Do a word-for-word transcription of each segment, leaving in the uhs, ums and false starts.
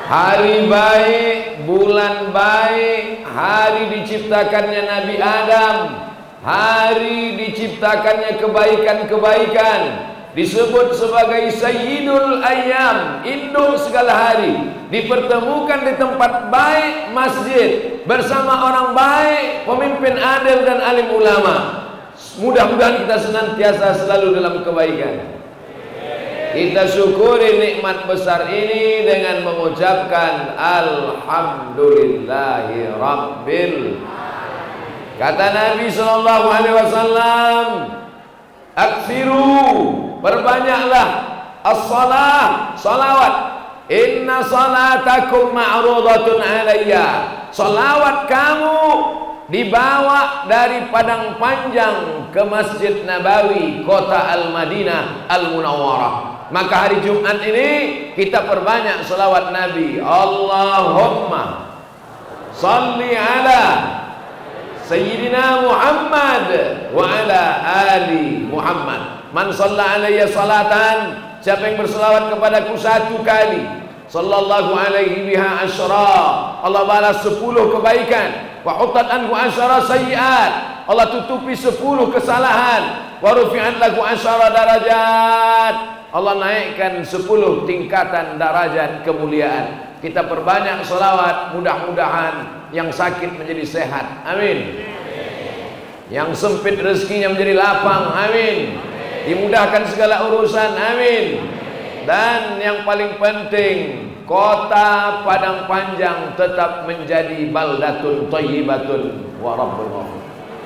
Hari baik, bulan baik, hari diciptakannya Nabi Adam, hari diciptakannya kebaikan-kebaikan, disebut sebagai Sayyidul Ayyam, induk segala hari, dipertemukan di tempat baik, masjid, bersama orang baik, pemimpin adil dan alim ulama. Mudah-mudahan kita senantiasa selalu dalam kebaikan. Kita syukuri nikmat besar ini dengan mengucapkan Alhamdulillahi Rabbil. Kata Nabi Sallallahu Alaihi Wasallam, aksiru, perbanyaklah as-salah, salawat. Inna salatakum ma'rudatun alayya. Salawat kamu dibawa dari Padang Panjang ke Masjid Nabawi, kota Al-Madinah Al-Munawwarah. Maka hari Jumat ini kita perbanyak salawat Nabi. Allahumma salli ala Sayyidina Muhammad wa ala ali Muhammad. Man shalla alayya salatan, siapa yang berselawat kepadaku satu kali, sallallahu alaihi biha asyra, Allah balas sepuluh kebaikan. Wa hutat anhu asyara sayyiat, Allah tutupi sepuluh kesalahan. Wa rufi'at lahu asyara darajat, Allah naikkan sepuluh tingkatan darajat kemuliaan. Kita perbanyak selawat, mudah-mudahan yang sakit menjadi sehat, amin. Yang sempit rezekinya menjadi lapang, amin. Dimudahkan segala urusan, amin. Dan yang paling penting, kota Padang Panjang tetap menjadi baldatun thayyibatun wa rabbul ghafur.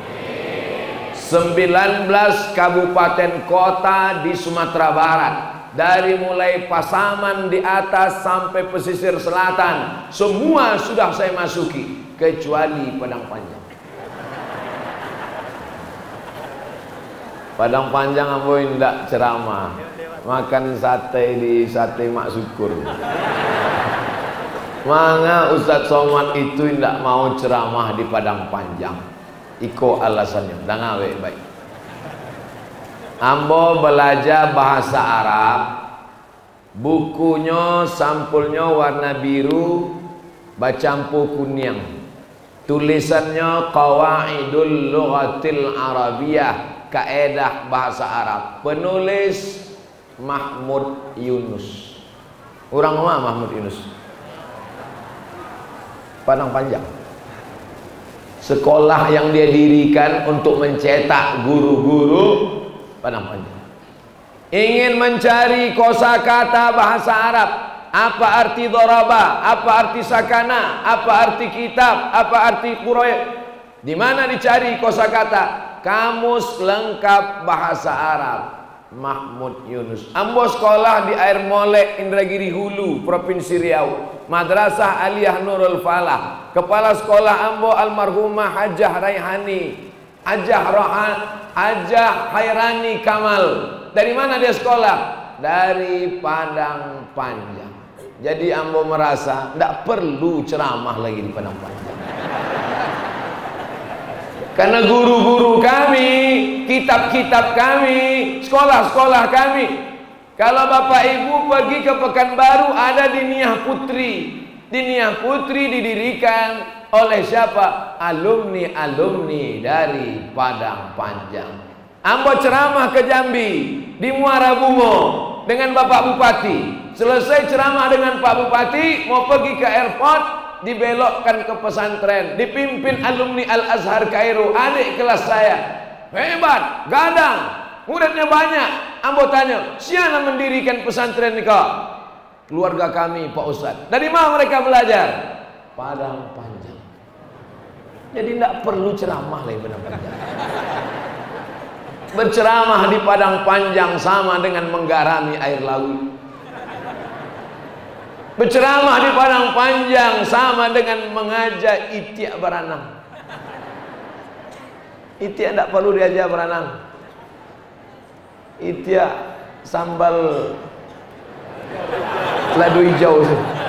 sembilan belas kabupaten kota di Sumatera Barat, dari mulai Pasaman di atas sampai pesisir selatan, semua sudah saya masuki kecuali Padang Panjang. Padang Panjang ambo indak ceramah, makan sate di sate Mak Syukur. Manga Ustadz Somad itu indak mau ceramah di Padang Panjang. Iko alasannya, dan ngawe baik. Ambo belajar bahasa Arab, bukunya sampulnya warna biru, bacampu kuning, tulisannya Qawaidul Lughatil Arabiyah, kaedah bahasa Arab, penulis Mahmud Yunus. Orang mana Mahmud Yunus? Padang Panjang. Sekolah yang dia dirikan untuk mencetak guru-guru Padang Panjang. Ingin mencari kosakata bahasa Arab, apa arti doraba, apa arti sakana, apa arti kitab, apa arti qur'an. Di mana dicari kosakata? Kamus lengkap bahasa Arab, Mahmud Yunus. Ambo sekolah di Air Molek, Indragiri Hulu, Provinsi Riau, Madrasah Aliyah Nurul Falah. Kepala sekolah ambo almarhumah Hajah Raihani, Hajah Rohan, Hajah Hairani Kamal. Dari mana dia sekolah? Dari Padang Panjang. Jadi ambo merasa tidak perlu ceramah lagi di Padang Panjang. Karena guru-guru kami, kitab-kitab kami, sekolah-sekolah kami. Kalau Bapak Ibu pergi ke Pekanbaru, ada di Niah Putri. Di Niah Putri didirikan oleh siapa? Alumni-alumni dari Padang Panjang. Ambo ceramah ke Jambi, di Muara Bungo dengan Bapak Bupati. Selesai ceramah dengan Pak Bupati, mau pergi ke airport, dibelokkan ke pesantren, dipimpin alumni Al-Azhar Kairo, adik kelas saya. Hebat, gadang, muridnya banyak. Ambo tanya, siapa mendirikan pesantren ini kok? Keluarga kami Pak Ustadz. Dari mana mereka belajar? Padang Panjang. Jadi tidak perlu ceramah lagi Padang Panjang. Berceramah di Padang Panjang sama dengan menggarami air laut. Berceramah di Padang Panjang sama dengan mengajak itiak beranang. Itiak tidak perlu diajak beranang. Itiak sambal ladu hijau.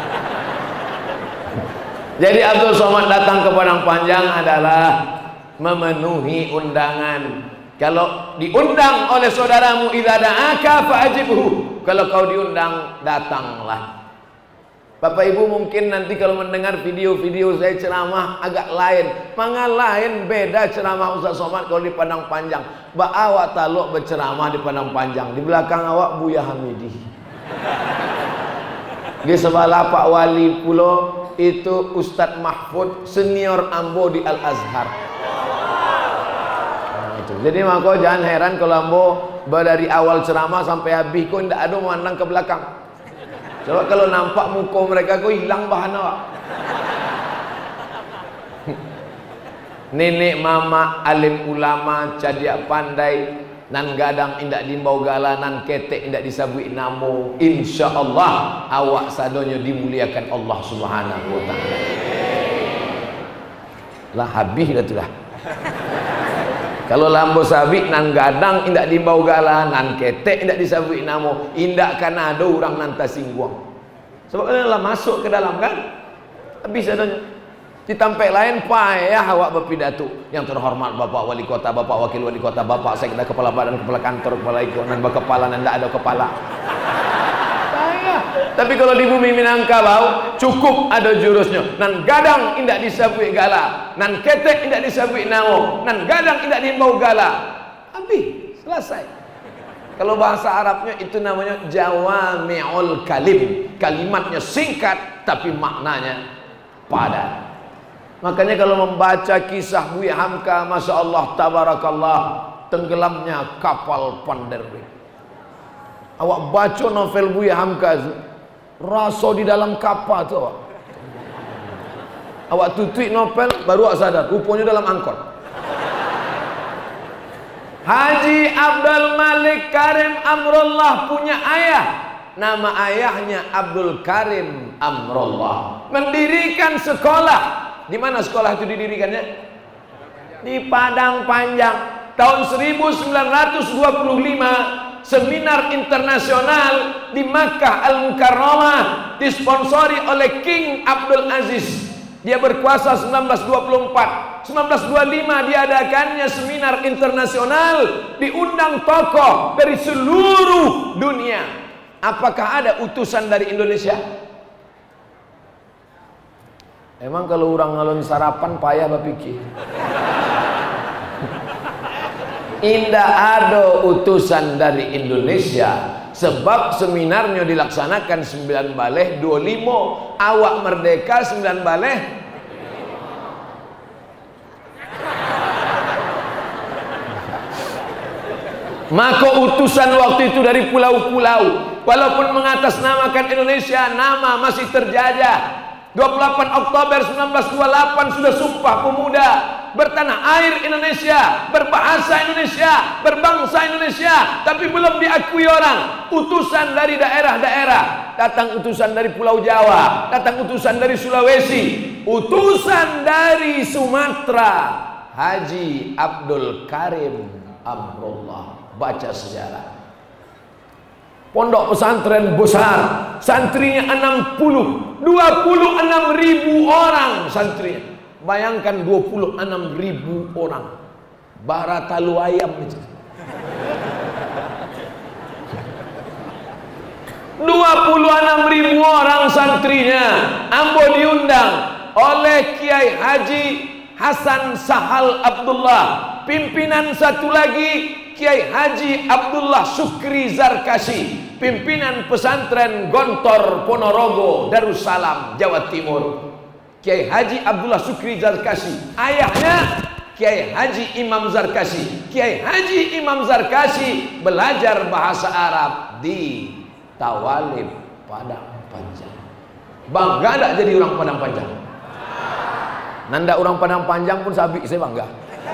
Jadi Abdul Somad datang ke Padang Panjang adalah memenuhi undangan. Kalau diundang oleh saudaramu, idza da'aka fa'ajibhu. Kalau kau diundang, datanglah. Bapak Ibu mungkin nanti kalau mendengar video-video saya ceramah agak lain. Mangga lain beda ceramah Ustaz Somad kalau di Padang Panjang. Ba awak taluk berceramah di Padang Panjang. Di belakang awak Buya Hamidi. Di sebelah Pak Wali Pulo itu Ustadz Mahfud senior Ambo di Al Azhar. Nah, itu. Jadi maka jangan heran kalau Ambo dari awal ceramah sampai habis kok tidak ada memandang ke belakang. Coba kalau nampak muka mereka kok hilang bahan awak. Nenek mama alim ulama cadia pandai nan gadang indak dimbau gala nan ketek indak disabui namo, insyaallah awak sadonyo dimuliakan Allah Subhanahu wa taala. Lah habis dah tu lah. Kalau lambo sabik nan gadang indak dimbau gala nan ketek indak disabui namo, indak kan ada orang nan tasingguang. Sebab kalau masuk ke dalam kan habis adanya. Ditampai lain payah awak berpidato. Yang terhormat Bapak Wali Kota, Bapak Wakil Wali Kota, Bapak Sekda, Kepala Badan, Kepala Kantor, Kepala Ikon, dan kepala dan tidak ada kepala. Payah. Tapi kalau di bumi Minangkabau cukup ada jurusnya. Nan gadang indak disabui gala, nan ketek indak disabui namo, nan gadang indak dimbau gala. Habis, selesai. Kalau bahasa Arabnya itu namanya jawami'ul kalim. Kalimatnya singkat tapi maknanya padat. Makanya kalau membaca kisah Buya Hamka, Masya Allah, Tabarakallah, tenggelamnya kapal Panderwin. Awak baca novel Buya Hamka, rasa di dalam kapal tu awak. Awak tutup novel, baru awak sadar, rupanya dalam angkot. Haji Abdul Malik Karim Amrullah punya ayah. Nama ayahnya Abdul Karim Amrullah. Mendirikan sekolah. Di mana sekolah itu didirikannya? Di Padang Panjang. Tahun seribu sembilan ratus dua puluh lima, seminar internasional di Makkah Al-Mukarramah disponsori oleh King Abdul Aziz. Dia berkuasa seribu sembilan ratus dua puluh empat. seribu sembilan ratus dua puluh lima diadakannya seminar internasional, diundang tokoh dari seluruh dunia. Apakah ada utusan dari Indonesia? Emang kalau orang ngalun sarapan payah berpikir. Indah ada utusan dari Indonesia. Sebab seminarnya dilaksanakan sembilan baleh dua puluh lima. Awak merdeka sembilan baleh. Maka utusan waktu itu dari pulau-pulau, walaupun mengatasnamakan Indonesia, nama masih terjajah. dua puluh delapan Oktober seribu sembilan ratus dua puluh delapan sudah Sumpah Pemuda, bertanah air Indonesia, berbahasa Indonesia, berbangsa Indonesia, tapi belum diakui orang. Utusan dari daerah-daerah, datang utusan dari Pulau Jawa, datang utusan dari Sulawesi, utusan dari Sumatera, Haji Abdul Karim Amrullah. Baca sejarah. Pondok pesantren besar, santrinya enam puluh, dua puluh enam ribu orang santrinya. Bayangkan dua puluh enam ribu orang. Baratalu ayam itu. dua puluh enam ribu orang santrinya. Ambo diundang oleh Kiai Haji Hasan Sahal Abdullah. Pimpinan satu lagi Kiai Haji Abdullah Syukri Zarkasi, pimpinan pesantren Gontor Ponorogo Darussalam Jawa Timur. Kiai Haji Abdullah Syukri Zarkasi, ayahnya Kiai Haji Imam Zarkasi. Kiai Haji Imam Zarkasi belajar bahasa Arab di Tawalib Padang Panjang. Bangga tak jadi orang Padang Panjang? Nanda orang Padang Panjang pun sabik saya bangga.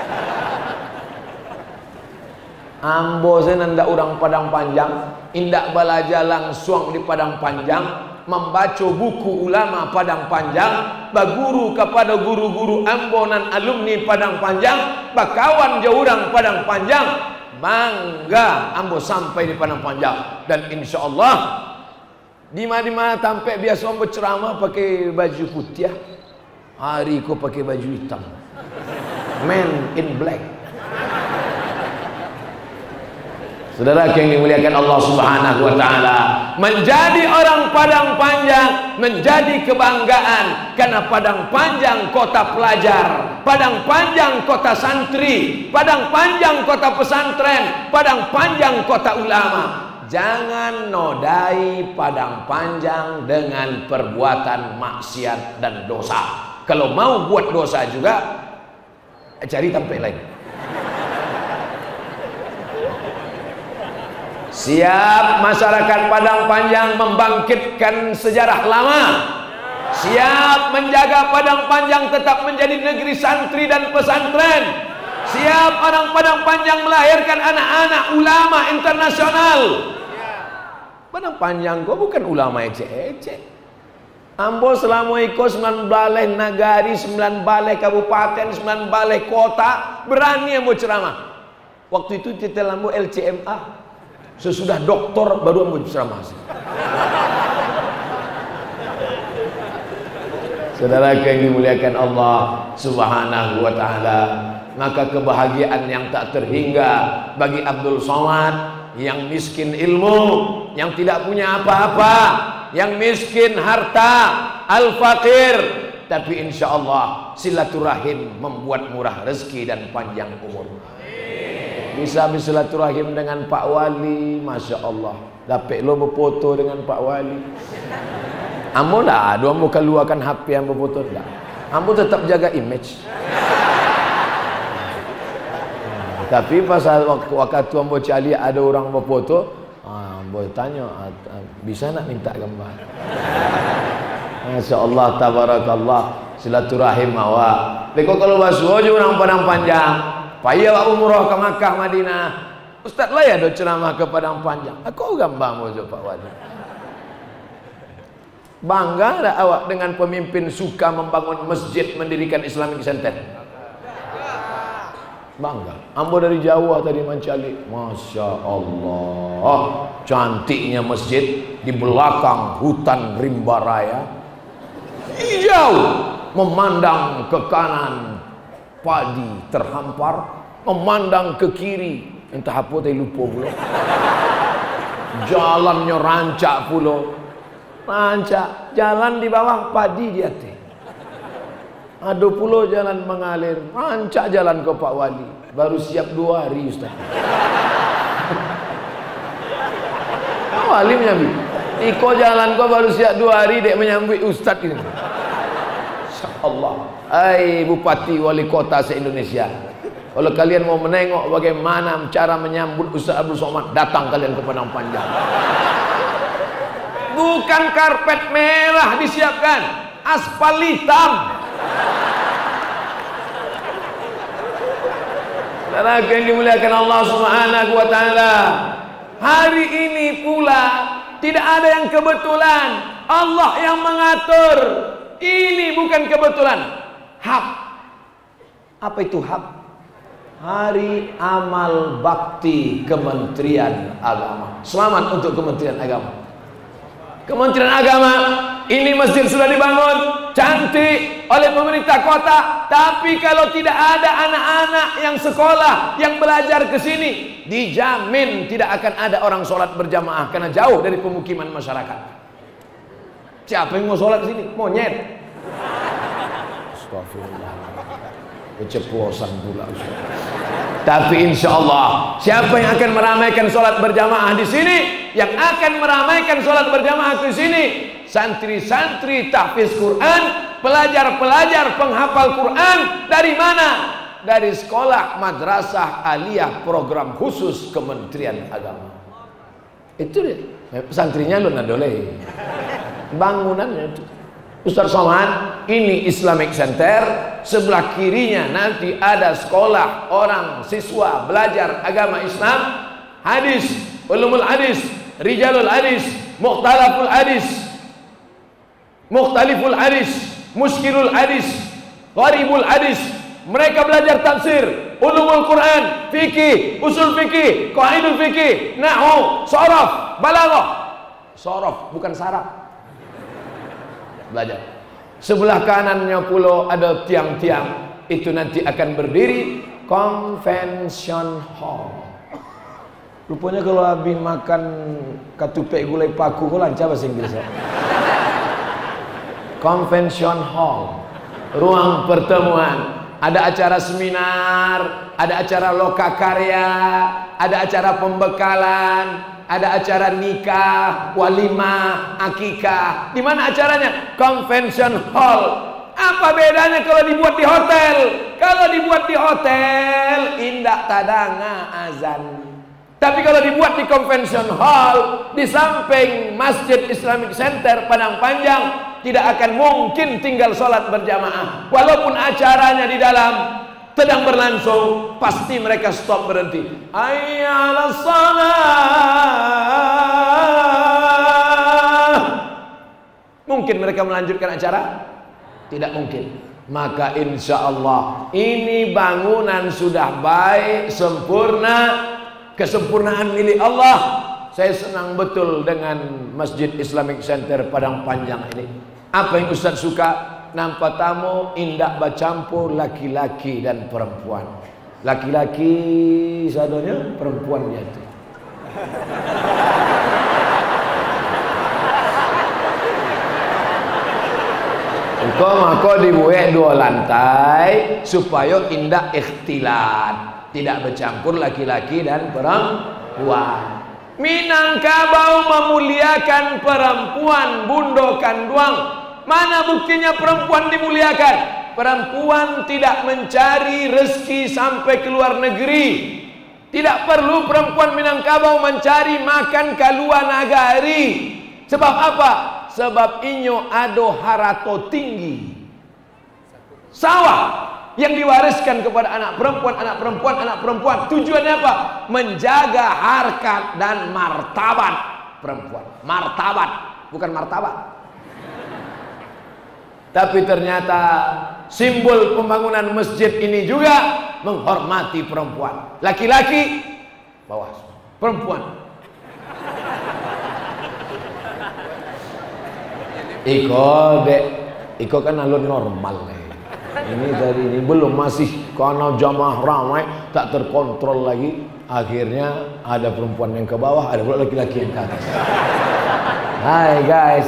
Ambo saya nanda orang Padang Panjang, indak belajar langsung di Padang Panjang, membaca buku ulama Padang Panjang, baguru kepada guru-guru ambo nan alumni Padang Panjang, bakawan jauran Padang Panjang, bangga ambo sampai di Padang Panjang. Dan insya Allah di mana-mana tampak biasa ambo ceramah pakai baju putih, hari ku pakai baju hitam, man in black. Saudara yang dimuliakan Allah Subhanahu wa taala, menjadi orang Padang Panjang menjadi kebanggaan, karena Padang Panjang kota pelajar, Padang Panjang kota santri, Padang Panjang kota pesantren, Padang Panjang kota ulama. Jangan nodai Padang Panjang dengan perbuatan maksiat dan dosa. Kalau mau buat dosa juga, cari tempat lain. Siap masyarakat Padang Panjang membangkitkan sejarah lama. Siap menjaga Padang Panjang tetap menjadi negeri santri dan pesantren. Siap orang Padang Panjang melahirkan anak-anak ulama internasional. Padang Panjang kok bukan ulama ecek-ecek. Ambo selama ikut sembilan balai nagari, sembilan balai kabupaten, sembilan balai kota, berani ambo ceramah. Waktu itu titel ambo L C M A. Sesudah doktor baru ambo ceramah. Saudara yang dimuliakan Allah Subhanahu wa taala, maka kebahagiaan yang tak terhingga bagi Abdul Somad yang miskin ilmu, yang tidak punya apa-apa, yang miskin harta, al-faqir, tapi insya Allah silaturahim membuat murah rezeki dan panjang umur. Bisa bersilaturahim dengan Pak Wali, masya Allah. Dapat lo berfoto dengan Pak Wali. Ambo dah, dua ambo keluarkan H P yang berfoto dah. Ambo tetap jaga image. Tapi pasal waktu waktu ambo cari ada orang berfoto, ambo tanya, bisa nak minta gambar? Masya Allah, tabarakallah, silaturahim awak. Leko kalau basuh je orang Padang Panjang, payah awak umrah ke Makkah Madinah. Ustaz lah ya do ceramah ke Padang Panjang. Aku gambar mo je Pak Wali. Bangga tak awak dengan pemimpin suka membangun masjid, mendirikan Islamic Center? Bangga. Ambo dari Jawa tadi Mancali, masya Allah, cantiknya masjid di belakang hutan rimba raya, hijau, memandang ke kanan padi terhampar, memandang ke kiri entah apa tadi lupa pula, jalannya rancak pula, rancak, jalan di bawah padi di atas. Ada pula jalan mengalir, rancak jalan ke Pak Wali, baru siap dua hari Ustaz. Pak Wali menyambut, iko jalan kau baru siap dua hari dek menyambut Ustaz ini. Insyaallah. Hai Bupati Wali Kota se-Indonesia, kalau kalian mau menengok bagaimana cara menyambut Ustaz Abdul Somad, datang kalian ke Padang Panjang. Bukan karpet merah disiapkan, aspal hitam. Saudara yang dimuliakan Allah Subhanahu wa taala, hari ini pula tidak ada yang kebetulan, Allah yang mengatur. Ini bukan kebetulan. Hak. Apa itu hak? Hari amal bakti Kementerian Agama. Selamat untuk Kementerian Agama. Kementerian Agama, ini masjid sudah dibangun cantik oleh pemerintah kota, tapi kalau tidak ada anak-anak yang sekolah, yang belajar ke sini, dijamin tidak akan ada orang sholat berjamaah karena jauh dari pemukiman masyarakat. Siapa yang mau sholat di sini? Monyet. Astagfirullah. Keceplosan pula. Tapi insya Allah, siapa yang akan meramaikan sholat berjamaah di sini? Yang akan meramaikan sholat berjamaah di sini, santri-santri tahfiz Quran, pelajar-pelajar penghafal Quran. Dari mana? Dari sekolah madrasah aliyah program khusus Kementerian Agama. Itu dia. Santrinya lu nadole. Bangunannya itu. Ustaz Somad, ini Islamic Center, sebelah kirinya nanti ada sekolah orang siswa belajar agama Islam, hadis, ulumul hadis, rijalul hadis, mukhtalaful hadis, mukhtaliful hadis, muskilul hadis, gharibul hadis. Mereka belajar tafsir, ulumul Quran, fikih, usul fikih, qaidul fikih, nahwu, sharaf, balaghah. Sharaf bukan saraf. Belajar. Sebelah kanannya pula ada tiang-tiang, itu nanti akan berdiri convention hall. Rupanya kalau habis makan katupek gulai paku, kok lancar bahasa Inggrisnya. Convention hall, ruang pertemuan. Ada acara seminar, ada acara lokakarya, ada acara pembekalan, ada acara nikah, walimah, akikah. Di mana acaranya? Convention hall. Apa bedanya kalau dibuat di hotel? Kalau dibuat di hotel, indak tadanga azan. Tapi kalau dibuat di convention hall, di samping Masjid Islamic Center Padang Panjang, tidak akan mungkin tinggal sholat berjamaah. Walaupun acaranya di dalam sedang berlangsung, pasti mereka stop berhenti. Ayyala salah. Mungkin mereka melanjutkan acara? Tidak mungkin. Maka insya Allah ini bangunan sudah baik, sempurna. Kesempurnaan milik Allah. Saya senang betul dengan Masjid Islamic Center Padang Panjang ini. Apa yang Ustaz suka? Nampak tamu indak bercampur laki-laki dan perempuan. Laki-laki sadonya, perempuan dia tu. Engkau maka dibuat dua lantai supaya indak ikhtilat. Tidak bercampur laki-laki dan perempuan. Minangkabau memuliakan perempuan, bundokan doang. Mana buktinya perempuan dimuliakan? Perempuan tidak mencari rezeki sampai ke luar negeri. Tidak perlu perempuan Minangkabau mencari makan ke luar negeri. Sebab apa? Sebab inyo ado harato tinggi. Sawah yang diwariskan kepada anak perempuan, anak perempuan, anak perempuan. Tujuannya apa? Menjaga harkat dan martabat perempuan. Martabat, bukan martabat. Tapi ternyata simbol pembangunan masjid ini juga menghormati perempuan. Laki-laki bawah, perempuan. Iko dek, iko kan alur normal nih. Ini dari ini belum, masih karena jamaah ramai tak terkontrol lagi. Akhirnya ada perempuan yang ke bawah, ada pula laki-laki yang ke atas. Hai guys,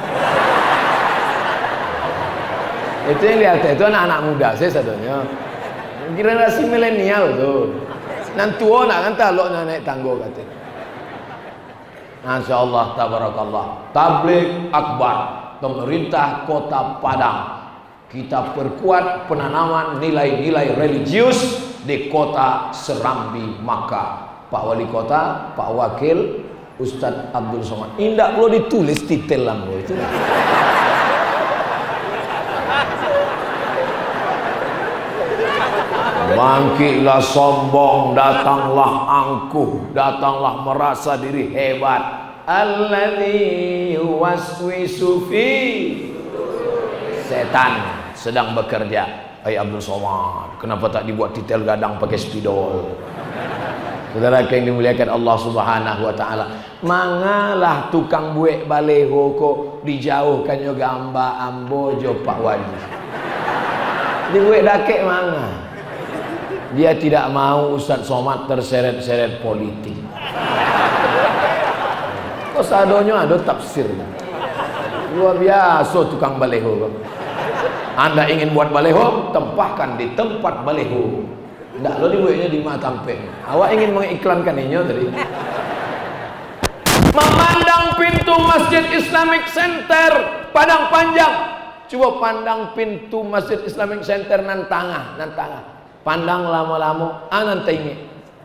itu yang lihat itu anak-anak muda saya sadonya, generasi milenial tuh. Nanti nak kan talok naik tanggo katanya. Masya Allah, tabarakallah. Tabligh akbar, pemerintah Kota Padang. Kita perkuat penanaman nilai-nilai religius di kota Serambi, Makkah. Pak Wali Kota, Pak Wakil, Ustadz Abdul Somad. Indak perlu ditulis titel lah itu. Bangkitlah sombong, datanglah angkuh, datanglah merasa diri hebat. Alladzi yuwaswisu fi, setan sedang bekerja. Hai Abdul Somad, kenapa tak dibuat titel gadang pakai spidol? Saudara yang dimuliakan Allah Subhanahu wa taala, mangalah tukang buek baleho kok dijauhkan yo gamba ambojo Pak Wali. Dibuek dakek manga. Dia tidak mau Ustadz Somad terseret-seret politik. Kok sadonyo ada tafsir. Luar biasa tukang baleho. Anda ingin buat baleho, tempahkan di tempat baleho. Nggak lo dibuatnya di Matampeng. Awak ingin mengiklankan ini tadi. Memandang pintu Masjid Islamic Center Padang Panjang. Coba pandang pintu Masjid Islamic Center nan tengah, nan tengah. Pandang lama-lama, anan tengok.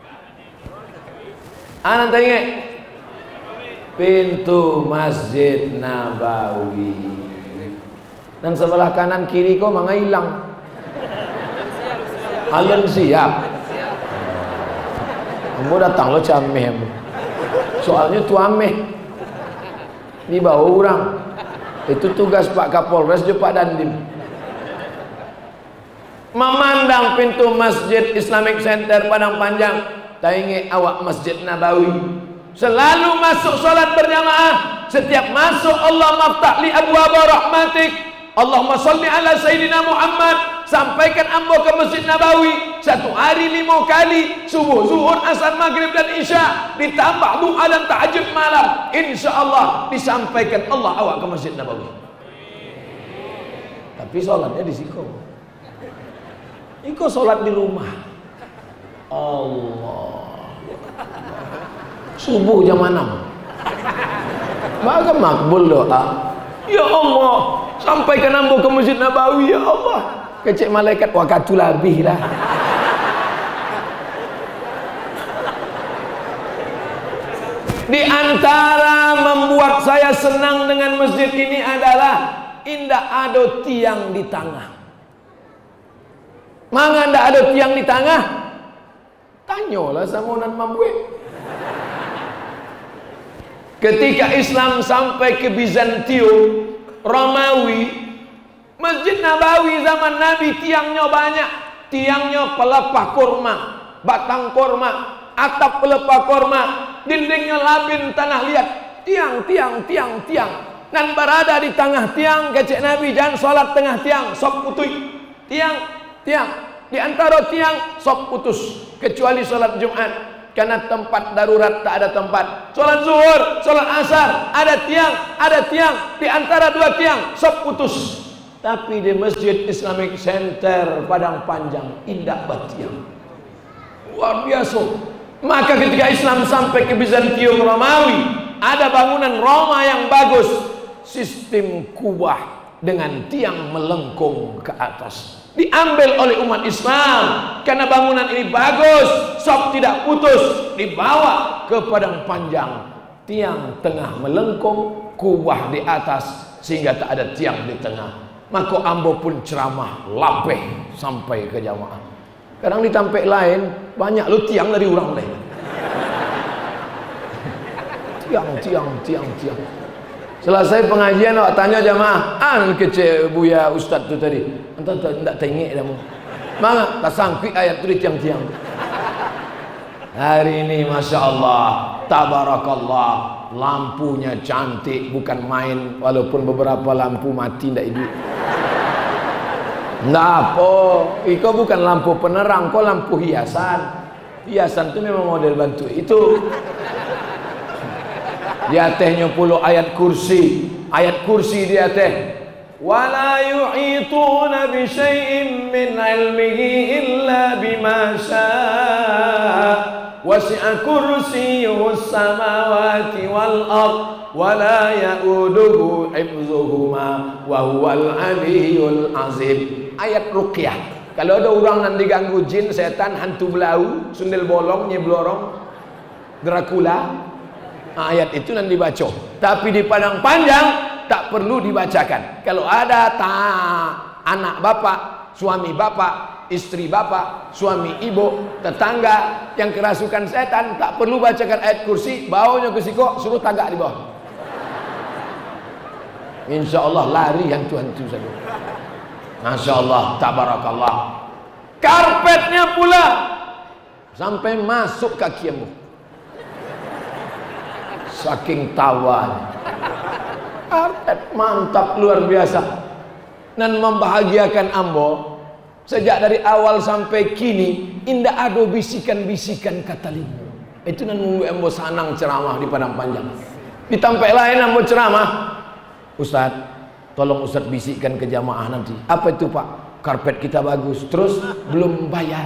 Anan tengok. Pintu Masjid Nabawi. Dan sebelah kanan kiri kok manga hilang. Alun siap. Kamu datang lo cameh. Soalnya tu ameh di bawah orang. Itu tugas Pak Kapolres dan Pak Dandim. Memandang pintu Masjid Islamic Center Padang Panjang, tainge awak Masjid Nabawi. Selalu masuk salat berjamaah. Setiap masuk Allah maftah li abwaaba rahmatik. Allahumma salli ala Sayyidina Muhammad. sampaikan ambo ke Masjid Nabawi satu hari lima kali, subuh, zuhur, asar, maghrib dan isya, ditambah du'a dan tahajud malam, insya Allah disampaikan Allah awak ke Masjid Nabawi. Tapi sholatnya di siko, iko sholat di rumah. Allah, subuh jam enam, maka makbul doa. Ya Allah, sampaikan ambo ke Masjid Nabawi, ya Allah. Kecik malaikat, wakatu labih lah. Di antara membuat saya senang dengan masjid ini adalah indah ada tiang di tengah. Mangga ndak ada tiang di tengah? Tanyalah sama Nan Mamwe. Ketika Islam sampai ke Bizantium, Romawi, Masjid Nabawi zaman Nabi tiangnya banyak. Tiangnya pelepah kurma, batang kurma, atap pelepah kurma, dindingnya labin tanah liat. Tiang, tiang, tiang, tiang. Dan berada di tengah tiang, kecek Nabi jangan sholat tengah tiang, sok putui. Tiang, tiang. Di antara tiang, sok putus. Kecuali sholat Jumat. Karena tempat darurat tak ada tempat. Sholat zuhur, sholat asar, ada tiang, ada tiang. Di antara dua tiang, sok putus. Tapi di Masjid Islamic Center Padang Panjang, indah batiang, luar biasa. Maka ketika Islam sampai ke Bizantium Romawi, ada bangunan Roma yang bagus, sistem kubah dengan tiang melengkung ke atas. Diambil oleh umat Islam karena bangunan ini bagus, sok tidak putus, dibawa ke Padang Panjang, tiang tengah melengkung, kubah di atas sehingga tak ada tiang di tengah. Maka ambo pun ceramah lapeh sampai ke jamaah. Kadang di tampek lain banyak lo tiang dari orang lain. Tiang, tiang, tiang, tiang. Selesai pengajian awak tanya jamaah, an kecil Buya Ustaz tu tadi. Entah tak tengok dah mu. Mana tak sangkut ayat tu di tiang-tiang. Hari ini Masya Allah, tabarakallah, lampunya cantik, bukan main. Walaupun beberapa lampu mati ndak hidup. Ndak apa, itu bukan lampu penerang, kok lampu hiasan. Hiasan itu memang model bantu itu. Di atasnya puluh ayat kursi, ayat kursi di atas. Wala yu'ituna bi syai'in min 'ilmihi illa bima syaa. Wasi'a kursiyyuhu samawati wal ard wa la ya'uduhu hifdzuhuma wa huwal 'aliyyul 'azim. Ayat ruqyah. Kalau ada orang yang diganggu jin, setan, hantu belau, sundel bolong, nyeblorong, Dracula, ayat itu nanti dibaca. Tapi di Padang Panjang tak perlu dibacakan. Kalau ada ta, anak bapak, suami bapak, istri bapak, suami ibu, tetangga yang kerasukan setan, tak perlu bacakan ayat kursi, baunya ke siko, suruh tagak di bawah. Insya Allah lari hantu-hantu saja. Masya Allah, tabarakallah. Karpetnya pula sampai masuk kakimu. Saking tawan, karpet mantap luar biasa dan membahagiakan ambo. Sejak dari awal sampai kini indah ada bisikan-bisikan kata limu. Itu nan membuat ambo sanang ceramah di Padang Panjang. Di tempat lain ambo ceramah, Ustaz, tolong Ustaz bisikkan ke jamaah nanti. Apa itu Pak? Karpet kita bagus, terus belum bayar.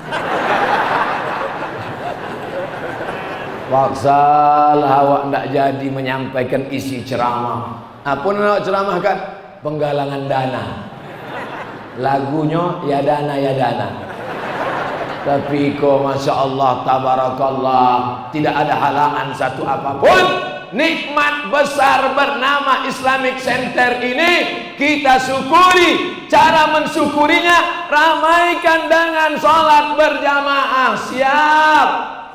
Paksalah awak tidak jadi menyampaikan isi ceramah. Apa nak ceramahkan? Penggalangan dana. Lagunya ya dana ya dana. Tapi kok Masya Allah, tabarakallah, tidak ada halangan satu apapun. Nikmat besar bernama Islamic Center ini kita syukuri. Cara mensyukurinya, ramaikan dengan sholat berjamaah. Siap?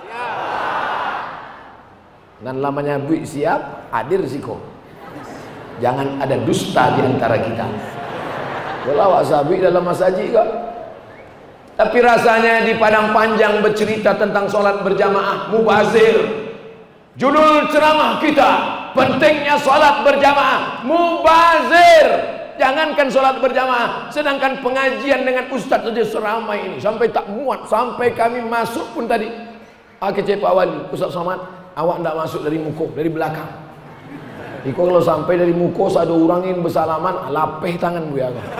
Dan lamanya bu siap, hadir siko. Jangan ada dusta di antara kita. Kalau awak sabi dalam masjid kok. Tapi rasanya di Padang Panjang bercerita tentang sholat berjamaah, mubazir. Judul ceramah kita, pentingnya sholat berjamaah, mubazir. Jangankan sholat berjamaah, sedangkan pengajian dengan ustadz saja seramai ini, sampai tak muat, sampai kami masuk pun tadi. A K C Pak Wali, Ustaz Somad, awak tidak masuk dari muko, dari belakang. Iko kalau sampai dari muko, ada orang ingin bersalaman, lapeh tangan gue aku.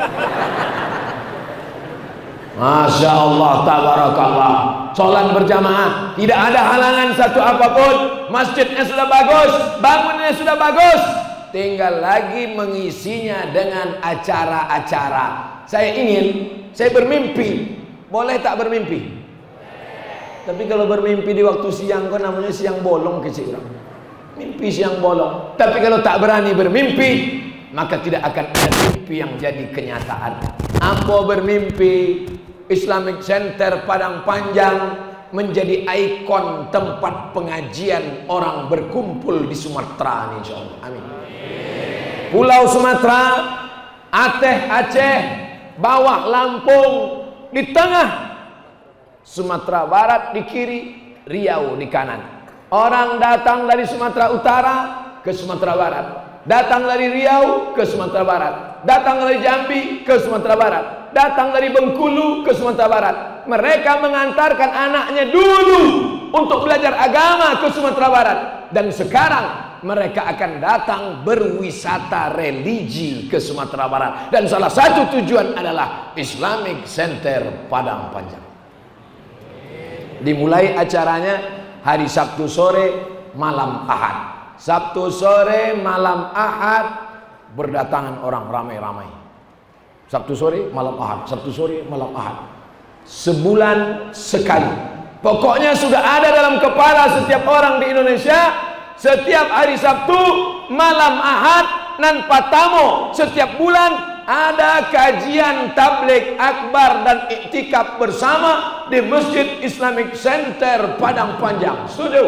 Masya Allah, tabarakallah. Sholat berjamaah, tidak ada halangan satu apapun. Masjidnya sudah bagus, bangunnya sudah bagus. Tinggal lagi mengisinya dengan acara-acara. Saya ingin, saya bermimpi. Boleh tak bermimpi? Tapi kalau bermimpi di waktu siang kan namanya siang bolong kecil orang. Mimpi siang bolong. Tapi kalau tak berani bermimpi, maka tidak akan ada mimpi yang jadi kenyataan. Ambo bermimpi Islamic Center Padang Panjang menjadi ikon tempat pengajian orang berkumpul di Sumatera, insyaallah. Amin. Pulau Sumatera, Aceh, Aceh, bawah Lampung, di tengah Sumatera Barat di kiri, Riau di kanan. Orang datang dari Sumatera Utara ke Sumatera Barat, datang dari Riau ke Sumatera Barat, datang dari Jambi ke Sumatera Barat, datang dari Bengkulu ke Sumatera Barat. Mereka mengantarkan anaknya dulu untuk belajar agama ke Sumatera Barat, dan sekarang mereka akan datang berwisata religi ke Sumatera Barat, dan salah satu tujuan adalah Islamic Center Padang Panjang. Dimulai acaranya hari Sabtu sore malam Ahad. Sabtu sore malam Ahad berdatangan orang ramai-ramai. Sabtu sore malam Ahad, Sabtu sore malam Ahad. Sebulan sekali. Pokoknya sudah ada dalam kepala setiap orang di Indonesia, setiap hari Sabtu malam Ahad nan patamo setiap bulan ada kajian tabligh akbar dan iktikaf bersama di Masjid Islamic Center Padang Panjang. Setuju?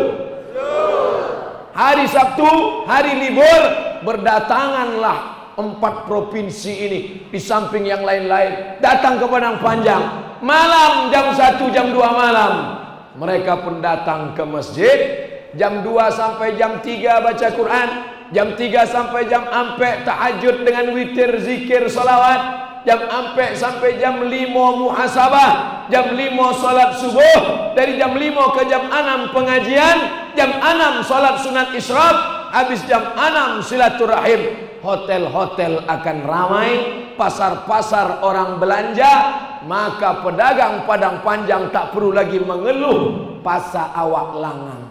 Hari Sabtu, hari libur, berdatanganlah empat provinsi ini di samping yang lain-lain datang ke Padang Panjang. Malam jam satu, jam dua malam mereka pun datang ke masjid. Jam dua sampai jam tiga baca Quran, jam tiga sampai jam empat tahajud dengan witir, zikir, salawat, jam empat sampai jam lima muhasabah, jam lima salat subuh, dari jam lima ke jam enam pengajian, jam enam salat sunat isyraq, habis jam enam silaturahim. Hotel-hotel akan ramai, pasar-pasar orang belanja, maka pedagang Padang Panjang tak perlu lagi mengeluh pasar awak langang.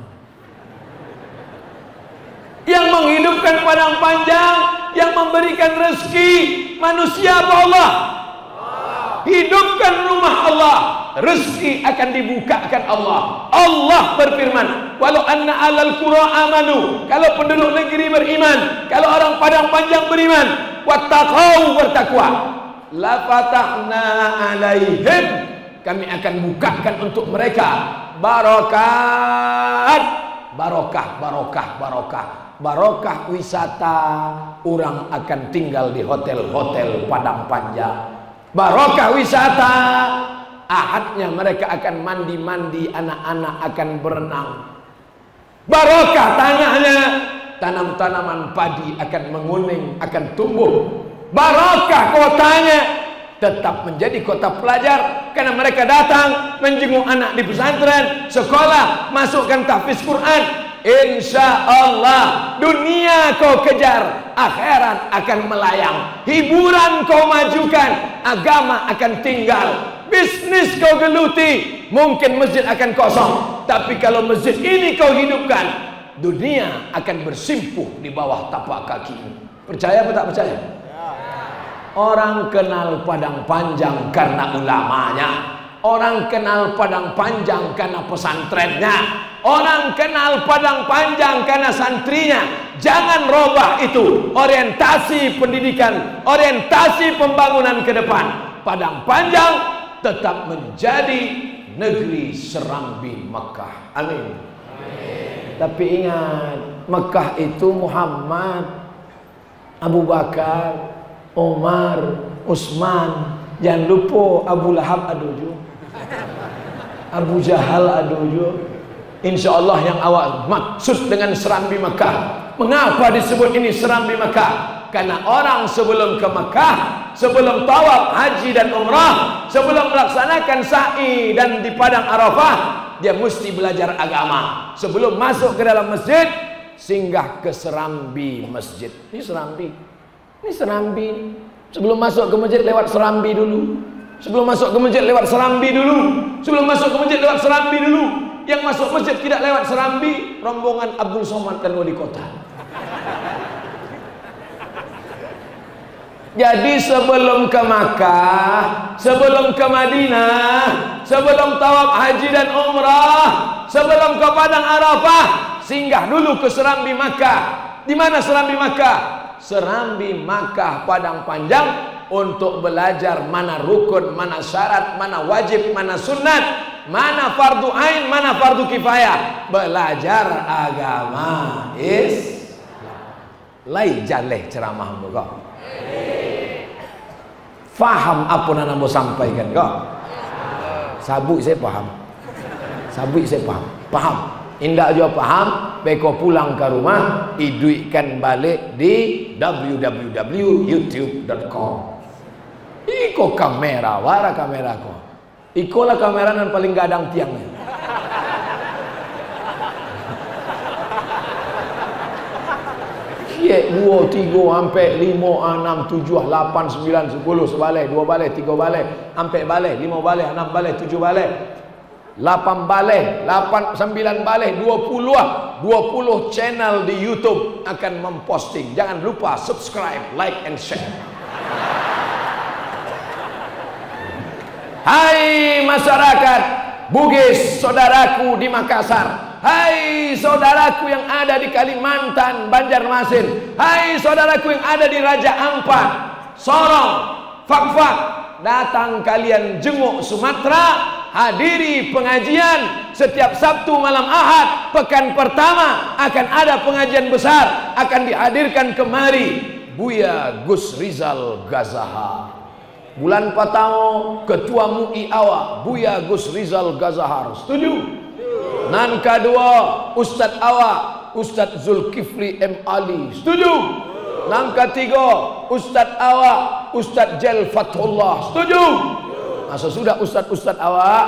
Yang menghidupkan Padang Panjang, yang memberikan rezeki manusia apa Allah? Hidupkan rumah Allah, rezeki akan dibukakan Allah. Allah berfirman, walau anna alal qura amanu, kalau penduduk negeri beriman, kalau orang Padang Panjang beriman, wattaqau, bertakwa, la fatahna alaihim, kami akan bukakan untuk mereka barakat, barokah, barokah, barokah. Barokah wisata, orang akan tinggal di hotel-hotel Padang Panjang. Barokah wisata, ahadnya mereka akan mandi-mandi, anak-anak akan berenang. Barokah tanahnya, tanam-tanaman padi akan menguning, akan tumbuh. Barokah kotanya, tetap menjadi kota pelajar, karena mereka datang menjenguk anak di pesantren, sekolah, masukkan tahfiz Quran. Insya Allah dunia kau kejar, akhirat akan melayang. Hiburan kau majukan, agama akan tinggal. Bisnis kau geluti, mungkin masjid akan kosong, tapi kalau masjid ini kau hidupkan, dunia akan bersimpuh di bawah tapak kakimu. Percaya atau tak percaya? Orang kenal Padang Panjang karena ulamanya, orang kenal Padang Panjang karena pesantrennya, orang kenal Padang Panjang karena santrinya. Jangan robah itu orientasi pendidikan, orientasi pembangunan ke depan. Padang Panjang tetap menjadi negeri Serambi Mekah. Amin. Amin. Tapi ingat, Mekah itu Muhammad, Abu Bakar, Umar, Utsman. Jangan lupa Abu Lahab aduju, Abu Jahal aduju. Insya Allah yang awak maksud dengan Serambi Mekah. Mengapa disebut ini Serambi Mekah? Karena orang sebelum ke Mekah, sebelum tawaf haji dan umrah, sebelum melaksanakan sa'i dan di padang Arafah, dia mesti belajar agama. Sebelum masuk ke dalam masjid, singgah ke serambi masjid. Ini serambi, ini serambi. Sebelum masuk ke masjid lewat serambi dulu. Sebelum masuk ke masjid lewat serambi dulu. Sebelum masuk ke masjid lewat serambi dulu. Yang masuk masjid tidak lewat serambi, rombongan Abdul Somad dan wali kota. Jadi sebelum ke Makkah, sebelum ke Madinah, sebelum tawaf haji dan umrah, sebelum ke padang Arafah, singgah dulu ke serambi Makkah. Di mana serambi Makkah? Serambi Makkah Padang Panjang, untuk belajar mana rukun, mana syarat, mana wajib, mana sunat, mana fardu ain, mana fardu kifayah. Belajar agama. Is lai jaleh ceramahmu kau. Faham apa yang mau sampaikan kau? Sabuk saya paham. Sabuk saya paham. Paham. Indak juga paham, beko pulang ke rumah, iduikan balik di w w w titik youtube titik com. Iko kamera, wara kamera ko. Iko lah kamera yang paling gadang tiangnya. Iya, dua, tiga, sampai lima, enam, tujuh, lapan, sembilan, sepuluh, sebalai, dua balai, tiga balai, sampai balai, lima balai, enam balai, tujuh balai, lapan balai, lapan, sembilan balai, dua puluh, dua puluh channel di YouTube akan memposting. Jangan lupa subscribe, like, and share. Hai masyarakat Bugis, saudaraku di Makassar. Hai saudaraku yang ada di Kalimantan, Banjarmasin. Hai saudaraku yang ada di Raja Ampat, Sorong, Fakfak. Datang kalian jenguk Sumatera, hadiri pengajian setiap Sabtu malam Ahad. Pekan pertama akan ada pengajian besar, akan dihadirkan kemari Buya Gus Rizal Gazahar. Bulan Patao, Ketua M U I awak Buya Gus Rizal Gazahar. Setuju? Nan kedua, Ustadz awak Ustadz Zulkifli M. Ali. Setuju? Nan ketiga, Ustadz awak Ustadz Jel Fathullah. Setuju? Masa sudah Ustadz-Ustadz awak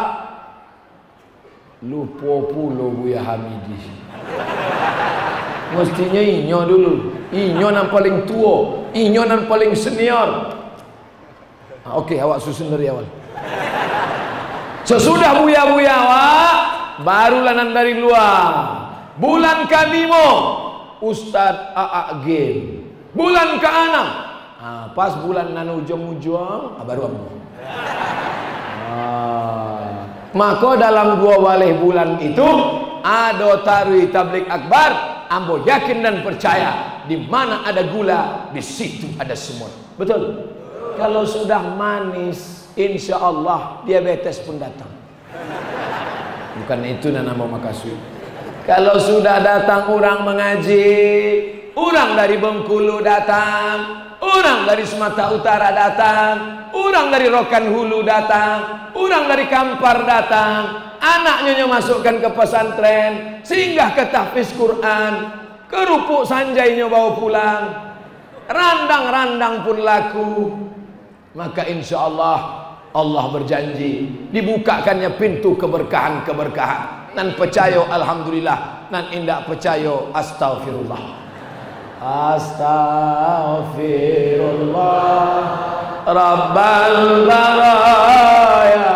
lupa pula Buya Hamidi. Mestinya inyo dulu. Inyo yang paling tua, inyo yang paling senior. Ah, Oke, okay, awak susun dari awal. Sesudah Buya-Buya awak, barulah nan dari luar. Bulan kelima, Ustadz A A Game. Bulan keenam, ah, pas bulan nan ujung-ujung, ah, baru ambo. Ah, maka dalam dua walih bulan itu ada tarwi tablik akbar. Ambo yakin dan percaya, di mana ada gula, di situ ada semut. Betul? Kalau sudah manis, insya Allah diabetes pun datang. Bukan itu nama makasih. Kalau sudah datang orang mengaji, orang dari Bengkulu datang, orang dari Sumatera Utara datang, orang dari Rokan Hulu datang, orang dari Kampar datang, anaknya masukkan ke pesantren, singgah ke tahfiz Quran, kerupuk sanjainya bawa pulang, randang-randang pun laku. Maka insya Allah Allah berjanji dibukakannya pintu keberkahan-keberkahan. Nan percaya alhamdulillah, nan indak percaya astaghfirullah. Astaghfirullah Rabbal baraya,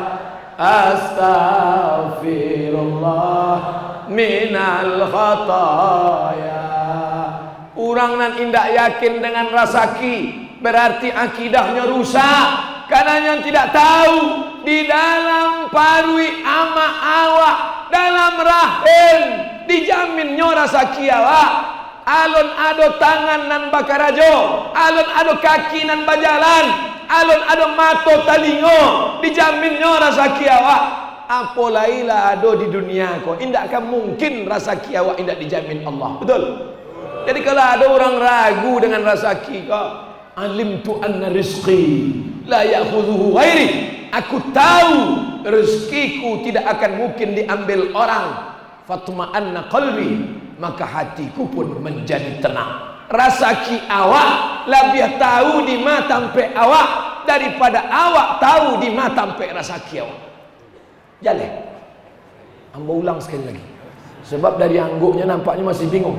astaghfirullah minal khataya. Orang nan indak yakin dengan rasaki, berarti akidahnya rusak. Karena yang tidak tahu, di dalam parwi ama awak, dalam rahim dijamin nyora sakiawa. Alun ado tangan nan bakarajo, alun ado kaki nan bajalan, alun ado mato talingo, dijamin nyora sakiawa. Apolailah ado di dunia ko, indak akan mungkin rasa kiawa indak dijamin Allah. Betul? Jadi kalau ada orang ragu dengan rezeki kau, alimtu anna rizqi la ya'khudhuhu ghairi. Aku tahu rezekiku tidak akan mungkin diambil orang. Fatma'anna qalbi, maka hatiku pun menjadi tenang. rasaki awak lebih tahu di ma tampe awak daripada awak tahu di ma tampe rasaki awak. Jalan. Ambo ulang sekali lagi. Sebab dari angguknya nampaknya masih bingung.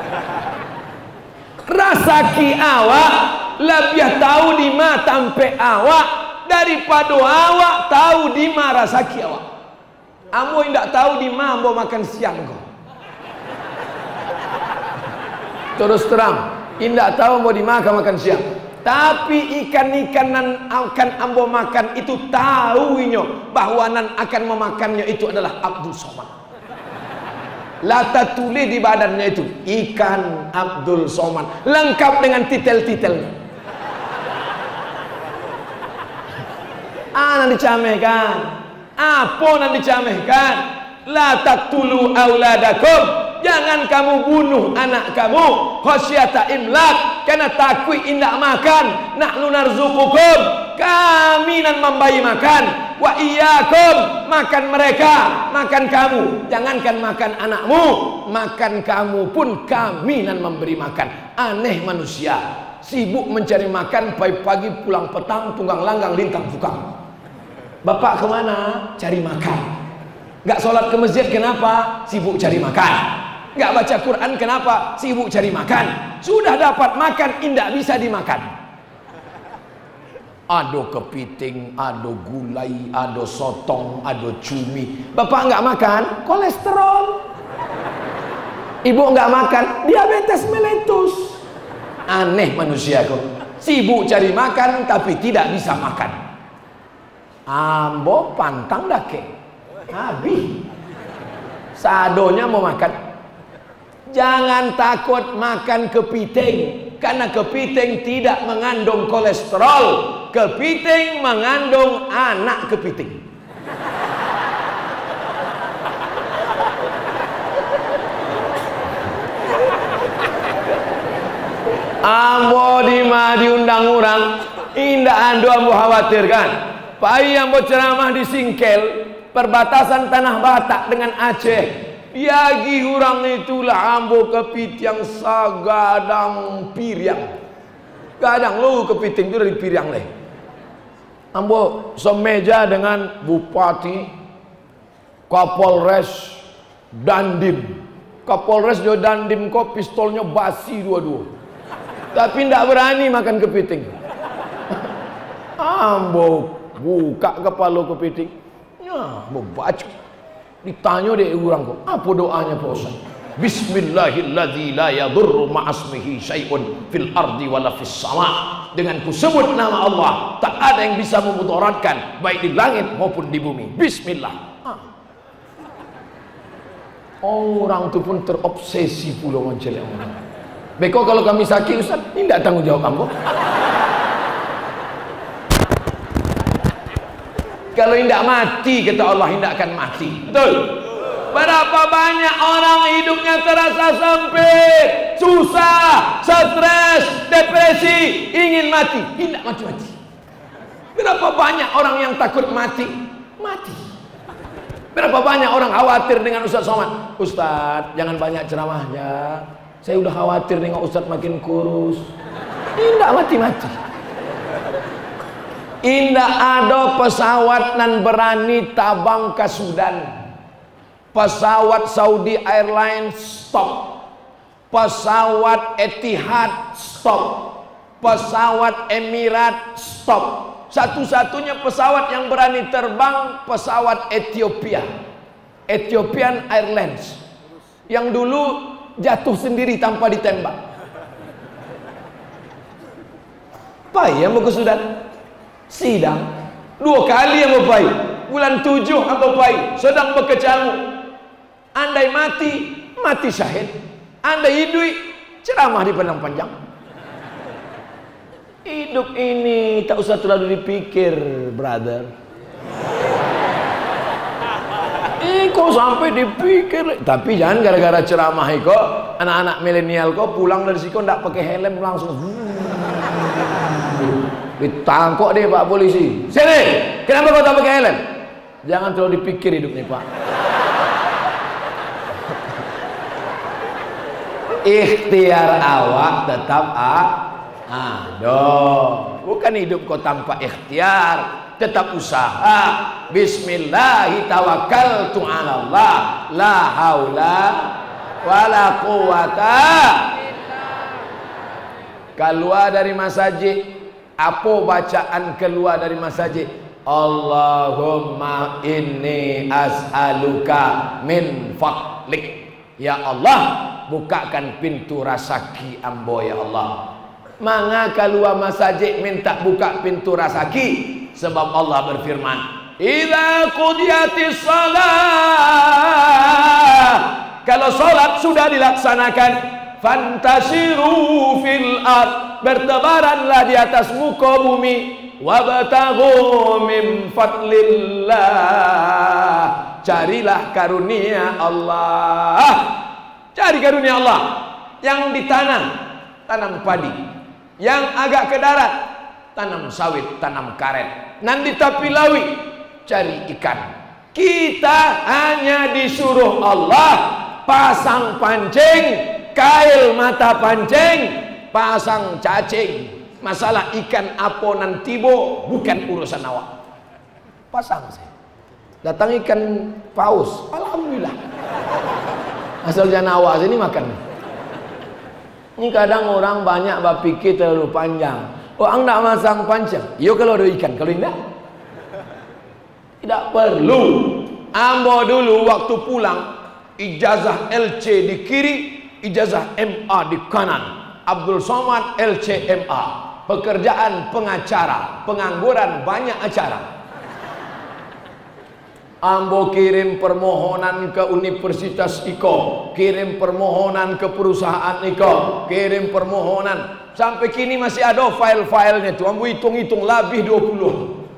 Rasaki awak lebih tahu di ma tampe awak daripada awak tahu di ma rasaki awak. Ambo tidak tahu di ma ambo makan siang kok. Terus terang, tidak tahu mau dimakan makan siang. Tapi ikan-ikan nan akan ambo makan itu tahunya bahwa nan akan memakannya itu adalah Abdul Somad. Lata tulis di badannya itu ikan Abdul Somad, lengkap dengan titel-titelnya. Ah, nan dicamehkan. Apa nan dicamehkan? La taqtulu auladakum. Jangan kamu bunuh anak kamu khasyata imlak, karena takut indak makan. Nahnu narzuqukum, kami nan membayi makan. Wa iyyakum, makan mereka, makan kamu. Jangankan makan anakmu, makan kamu pun kami nan memberi makan. Aneh manusia, sibuk mencari makan, pagi-pagi pulang petang tunggang langgang lintang fukang. Bapak kemana? Cari makan. Gak sholat ke masjid kenapa? Sibuk cari makan. Gak baca Quran kenapa? Sibuk cari makan. Sudah dapat makan, indah bisa dimakan. Ado kepiting, ado gulai, ado sotong, ado cumi. Bapak nggak makan, kolesterol. Ibu nggak makan, diabetes meletus. Aneh manusia kok. Sibuk cari makan tapi tidak bisa makan. Ambo pantang dake. Habis. Sadonya mau makan. Jangan takut makan kepiting, karena kepiting tidak mengandung kolesterol. Kepiting mengandung anak kepiting. Ambo dima diundang orang, indah ando ambo khawatirkan. Pai ambo ceramah di Singkel, perbatasan Tanah Batak dengan Aceh. Yagi orang itulah ambo kepiting sagadang piriang. Kadang lu kepiting itu dari piriang leh. Ambo semeja dengan Bupati, Kapolres, Dandim. Kapolres do Dandim kok pistolnya basi dua-dua. Tapi ndak berani makan kepiting. Ambo buka kepala kepiting. Ya, ambo baca. Ditanya deh orang kok, apa doanya Pak Ustaz? Bismillahilladzi la yadurru ma'asmihi syai'un fil ardi wala fis sama. Dengan ku sebut nama Allah, tak ada yang bisa memudaratkan baik di langit maupun di bumi. Bismillah. Ah. Orang itu pun terobsesi pula mencelak orang. Beko kalau kami sakit Ustaz, ini tidak tanggung jawab kamu. Kalau tidak mati, kata Allah, tidak akan mati. Betul. Berapa banyak orang hidupnya terasa sempit, susah, stres, depresi, ingin mati, tidak mati-mati. Berapa banyak orang yang takut mati, mati. Berapa banyak orang khawatir dengan Ustaz Somad. Ustaz, jangan banyak ceramahnya. Saya udah khawatir dengan Ustaz makin kurus. Tidak mati-mati. Indah ada pesawat nan berani tabang ke Sudan. Pesawat Saudi Airlines stop. Pesawat Etihad stop. Pesawat Emirat stop. Satu-satunya pesawat yang berani terbang pesawat Ethiopia, Ethiopian Airlines, yang dulu jatuh sendiri tanpa ditembak. Payah mau ke Sudan. Sidang dua kali yang membaik, bulan tujuh yang membaik, sedang berkecamuk. Andai mati, mati syahid. Andai hidup, ceramah di padang panjang. Hidup ini tak usah terlalu dipikir, brother. Eh, kok sampai dipikir? Tapi jangan gara-gara ceramah kok anak-anak milenial kok pulang dari situ ndak pakai helm langsung. Ditangkap deh Pak polisi. Sini, kenapa kau tak pakai helm? Jangan terlalu dipikir hidup nih Pak. ikhtiar awak tetap ada. Bukan hidup kau tanpa ikhtiar, tetap usaha. Bismillahi tawakkaltu 'ala Allah, la haula wala quwata. Keluar dari masjid, apa bacaan keluar dari masjid? Allahumma inni as'aluka min fadlik. Ya Allah, bukakan pintu rezeki ambo ya Allah. Manga keluar masjid minta buka pintu rezeki, sebab Allah berfirman, idza qudiyatis shalah, kalau salat sudah dilaksanakan, fantasiru fil ard, bertebaranlah di atas muka bumi, wabtaghu min fadlillah, carilah karunia Allah. Cari karunia Allah. Yang ditanam, tanam padi. Yang agak ke darat, tanam sawit, tanam karet. Nanti tapi lawi, cari ikan. Kita hanya disuruh Allah pasang pancing, kail mata pancing, pasang cacing. Masalah ikan apa nanti bo bukan urusan awak. Pasang saya. Datang ikan paus, alhamdulillah. Asal jangan awak sini makan. Ini kadang orang banyak berpikir terlalu panjang. Oh, ang nak masang pancing. Yo kalau ada ikan, kalau tidak, tidak perlu. Ambo dulu waktu pulang, ijazah L C di kiri, ijazah M A di kanan. Abdul Somad L C M A. Pekerjaan pengacara, pengangguran banyak acara. Ambo kirim permohonan ke Universitas Iko, kirim permohonan ke perusahaan Iko, kirim permohonan. Sampai kini masih ada file-filenya tuh. Ambo hitung-hitung lebih dua puluh.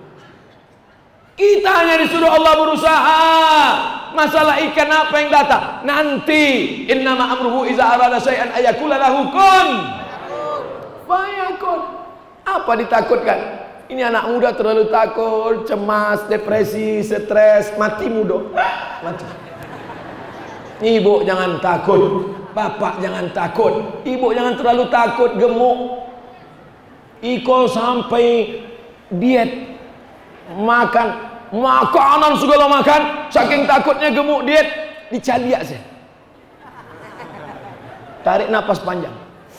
Kita hanya disuruh Allah berusaha. Masalah ikan apa yang datang? Nanti innama amruhu iza arada syai'an ayakula lahu kun fayakun. Apa ditakutkan? Ini anak muda terlalu takut, cemas, depresi, stres, mati muda. Mati. Ibu jangan takut, bapak jangan takut, ibu jangan terlalu takut, gemuk. Iko sampai diet, makan makanan segala makan, saking takutnya gemuk diet, dicaliak saya. Tarik napas panjang.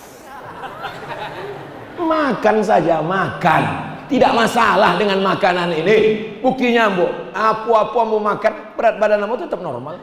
Makan saja, makan. Tidak masalah dengan makanan ini. Buktinya, Bu, apa-apa mau makan, berat badan kamu tetap normal.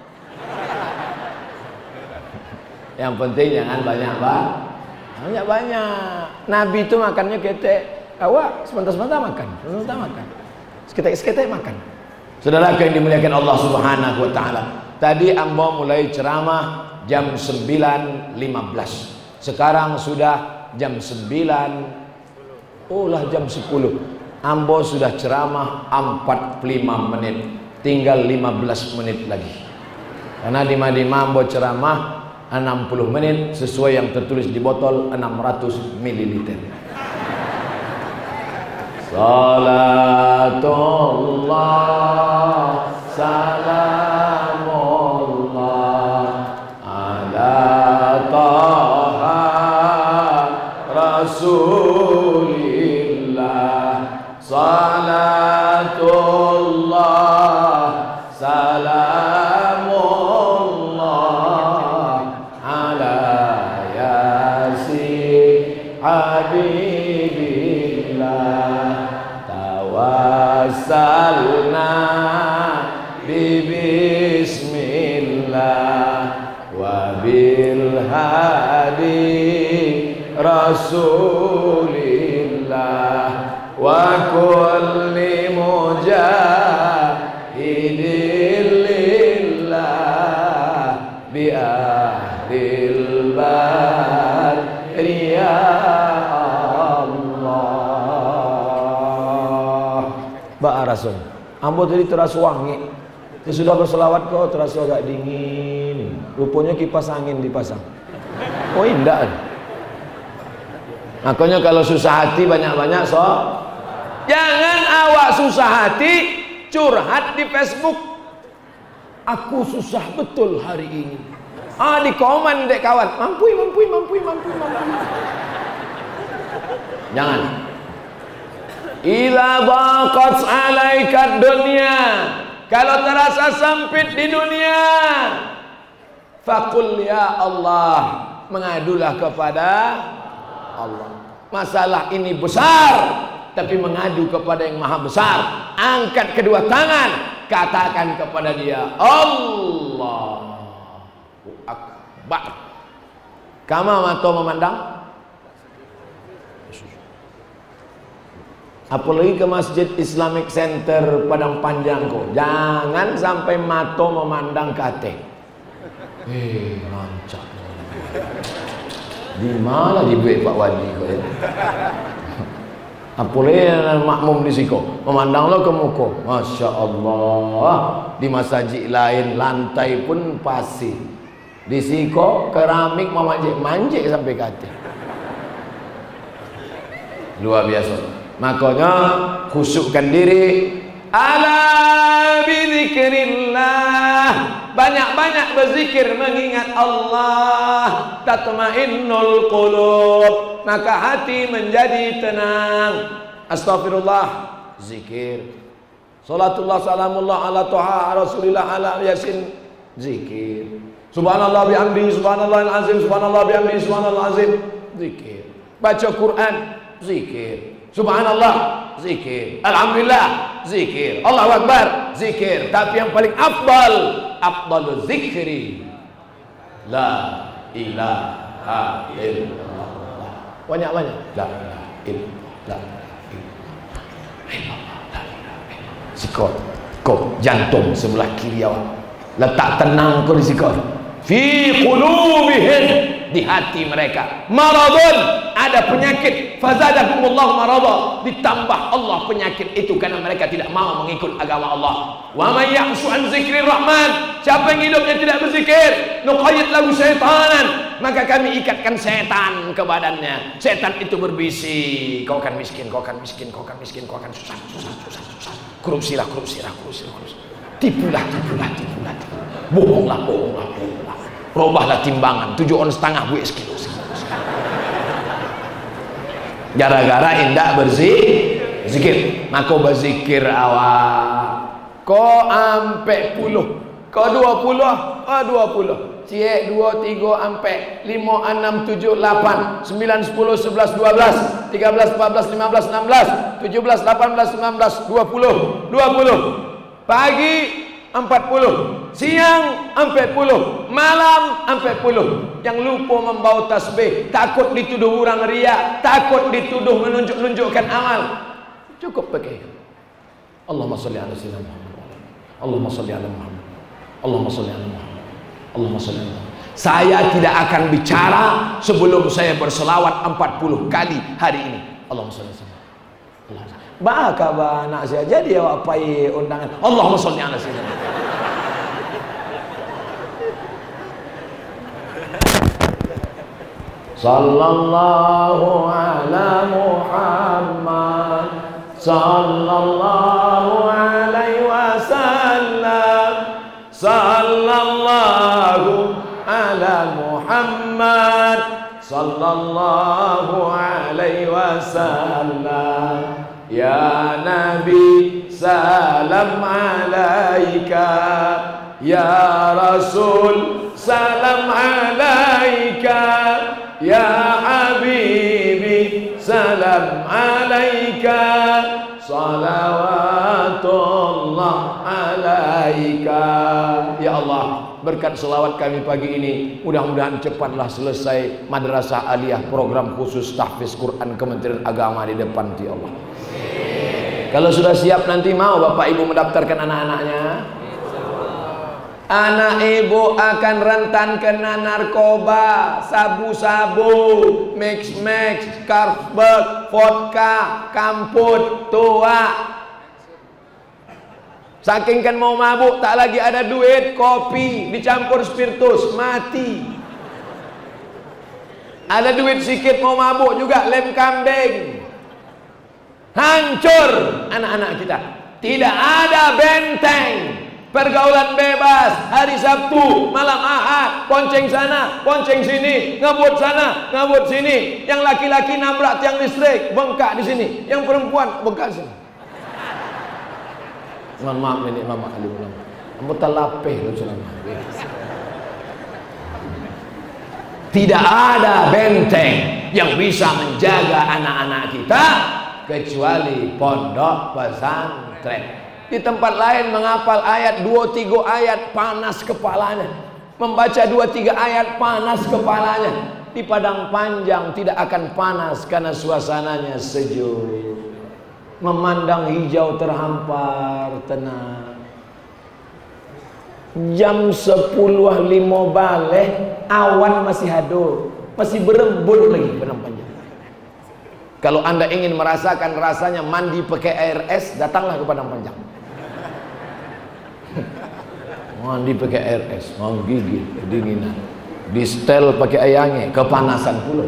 Yang penting jangan banyak, Pak. Banyak-banyak. Nabi itu makannya ketek. Awak sebentar-sebentar makan, sebentar makan. Seketek-seketek makan. Saudara yang dimuliakan Allah Subhanahu wa taala. Tadi ambo mulai ceramah jam sembilan lima belas. Sekarang sudah jam sembilan. Oh lah jam sepuluh. Ambo sudah ceramah empat puluh lima menit. Tinggal lima belas menit lagi. Karena di Madinah ambo ceramah enam puluh menit sesuai yang tertulis di botol enam ratus mililiter. Salatullah salamullah ala taha rasulillah. Salatullah salamullah ala yasin habibillah. Tawassalna bismillah wa bil hadi rasulillah wa kulli mujahidin lillah bi ahlil bariyah Allah. Ba Rasul ambo tadi terasa wangi. Sesudah berselawat kau terasa agak dingin. Rupanya kipas angin dipasang. Oh indah. Makanya kalau susah hati banyak-banyak so. Jangan awak susah hati curhat di Facebook. Aku susah betul hari ini. Ah, di komen dek kawan, mampui, mampui, mampui, mampui, mampui. Jangan. Ila baqat alaikat dunia, kalau terasa sempit di dunia, faqul ya Allah, mengadulah kepada Allah. Masalah ini besar, tapi mengadu kepada yang maha besar. Angkat kedua tangan, katakan kepada dia, Allahu Akbar. Kama mato memandang, apalagi ke Masjid Islamic Center Padang Panjang kok, jangan sampai mato memandang kate. Eh, rancak. Di mana dibuat Pak Wadi kok ya? Apalagi makmum di siko, memandang lo ke muka, masya Allah. Di masjid lain lantai pun pasir, di siko keramik memanjik manjik sampai kate. Luar biasa. Makanya khusyukkan diri. Ala bizikrillah, banyak-banyak berzikir mengingat Allah, tatmainnul qulub, maka hati menjadi tenang. Astagfirullah, zikir. Salatullah salamullah ala toha rasulillah ala yasin, zikir. Subhanallah bihamdi, subhanallahil azim, subhanallah bihamdi, subhanallah azim, zikir. Baca Quran, zikir. Subhanallah, zikir. Alhamdulillah, zikir. Allahu Akbar, zikir. Tapi yang paling afdal, afdalu zikri la ilaha illallah. Banyak-banyak la ilaha illallah. Sikot, kau jantung sebelah kiri awak, letak tenang kau di sikot. Fi qulubihim, di hati mereka, maradun, ada penyakit. Fazadahumullahu marada, ditambah Allah penyakit itu karena mereka tidak mau mengikut agama Allah. Wa may ya'shu an zikrir rahman, siapa yang hidupnya tidak berzikir, nuqayyid lahu syaitanan, maka kami ikatkan setan ke badannya. Setan itu berbisik, kau akan miskin, kau akan miskin, kau akan miskin, kau akan susah, susah, susah, susah. Korupsilah, korupsilah, korupsilah, korupsilah. Tipulah, tipulah, tipulah, tipulah. Bohonglah, bohonglah, bohonglah. Robahlah timbangan, tujuh on setengah bu sekilo. Gara-gara indah berzikir, zikir, maka berzikir awak. Ko ampe puluh, ko dua puluh, ko dua puluh. Cie dua tiga ampe lima enam tujuh delapan sembilan sepuluh sebelas dua belas tiga belas empat belas lima belas enam belas tujuh belas delapan belas sembilan belas dua puluh dua puluh. Pagi empat puluh, siang empat puluh, malam empat puluh. Yang lupa membawa tasbih, takut dituduh orang riya, takut dituduh menunjuk-nunjukkan amal, cukup pakai Allahumma sholli ala sayyidina Muhammad, Allahumma sholli ala Muhammad, Allahumma sholli ala Muhammad, Allahumma sholli ala Muhammad. Saya tidak akan bicara sebelum saya berselawat empat puluh kali hari ini. Allahumma sholli ala Muhammad. Baka ba anak saya jadi awak pai undangan Allahumma sholli ala sayyidina. Sallallahu ala Muhammad, sallallahu alaihi wasallam, sallallahu ala Muhammad, sallallahu alaihi wasallam. Ya Nabi salam alaika, ya Rasul salam alaika, ya Habibi salam alaika, salawatullah alaika. Ya Allah, berkat selawat kami pagi ini, mudah-mudahan cepatlah selesai Madrasah Aliyah program khusus tahfiz Quran Kementerian Agama di depan ya Allah. Kalau sudah siap nanti mau Bapak Ibu mendaftarkan anak-anaknya. Anak ibu akan rentan kena narkoba, sabu-sabu, mix-mix, Carlsberg, vodka, kamput, tua. Saking kan mau mabuk, tak lagi ada duit, kopi dicampur spiritus, mati. Ada duit sedikit mau mabuk juga, lem kambing. Hancur anak-anak kita. Tidak ada benteng Pergaulan bebas, hari Sabtu, malam Ahad, bonceng sana, bonceng sini, ngebut sana, ngebut sini. Yang laki-laki nabrak tiang listrik, bengkak di sini. Yang perempuan bengkak di sini. Mohon maaf ini lama kali ulang. Kamu telapeh lu selama. Tidak ada benteng yang bisa menjaga anak-anak kita kecuali pondok pesantren. Di tempat lain menghafal ayat dua tiga ayat panas kepalanya, membaca dua tiga ayat panas kepalanya. Di Padang Panjang tidak akan panas karena suasananya sejuk, memandang hijau terhampar tenang. Jam sepuluh lima balik awan masih hado, masih berembun lagi Padang Panjang. Kalau Anda ingin merasakan rasanya mandi pakai air es, datanglah ke Padang Panjang. Mandi pakai air es, menggigit kedinginan, di setel pakai ayange, kepanasan pula.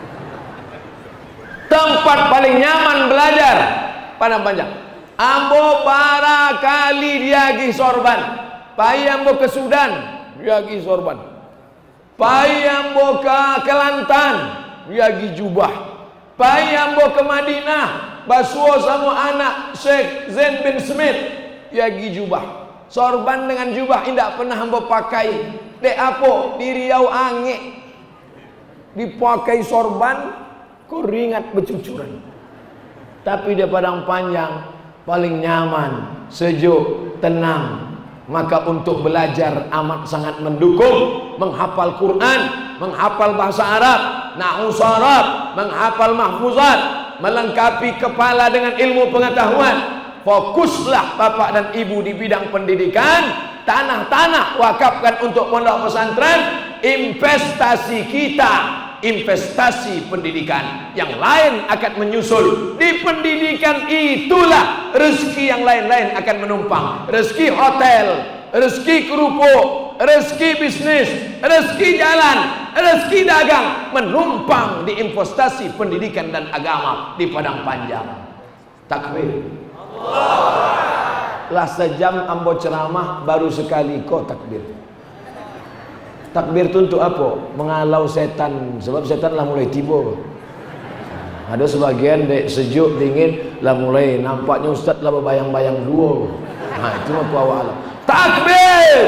Tempat paling nyaman belajar Padang Panjang. Ambo barakali diagi sorban, pai ambo ke Sudan diagi sorban, pai ambo ke Kelantan diagi jubah, pai ambo ke Madinah basuo sama anak Syekh Zain bin Smith diagi jubah. Sorban dengan jubah tidak pernah hamba pakai. Dek apa di Riau Ange dipakai sorban keringat bercucuran. Tapi di Padang Panjang paling nyaman, sejuk, tenang. Maka untuk belajar amat sangat mendukung. Menghafal Quran, menghafal bahasa Arab, nahwu sharaf, menghafal mahfuzat, melengkapi kepala dengan ilmu pengetahuan. Fokuslah bapak dan ibu di bidang pendidikan. Tanah-tanah wakafkan untuk pondok pesantren. Investasi kita, investasi pendidikan. Yang lain akan menyusul. Di pendidikan itulah rezeki yang lain-lain akan menumpang. Rezeki hotel, rezeki kerupuk, rezeki bisnis, rezeki jalan, rezeki dagang menumpang di investasi pendidikan dan agama di Padang Panjang. Takbir. Lah sejam ambo ceramah baru sekali kok takbir. Takbir itu untuk apa? Mengalau setan, sebab setan lah mulai tiba. Ada sebagian dek sejuk dingin lah mulai nampaknya ustaz lah berbayang-bayang dua. Nah itu mah awal. Takbir.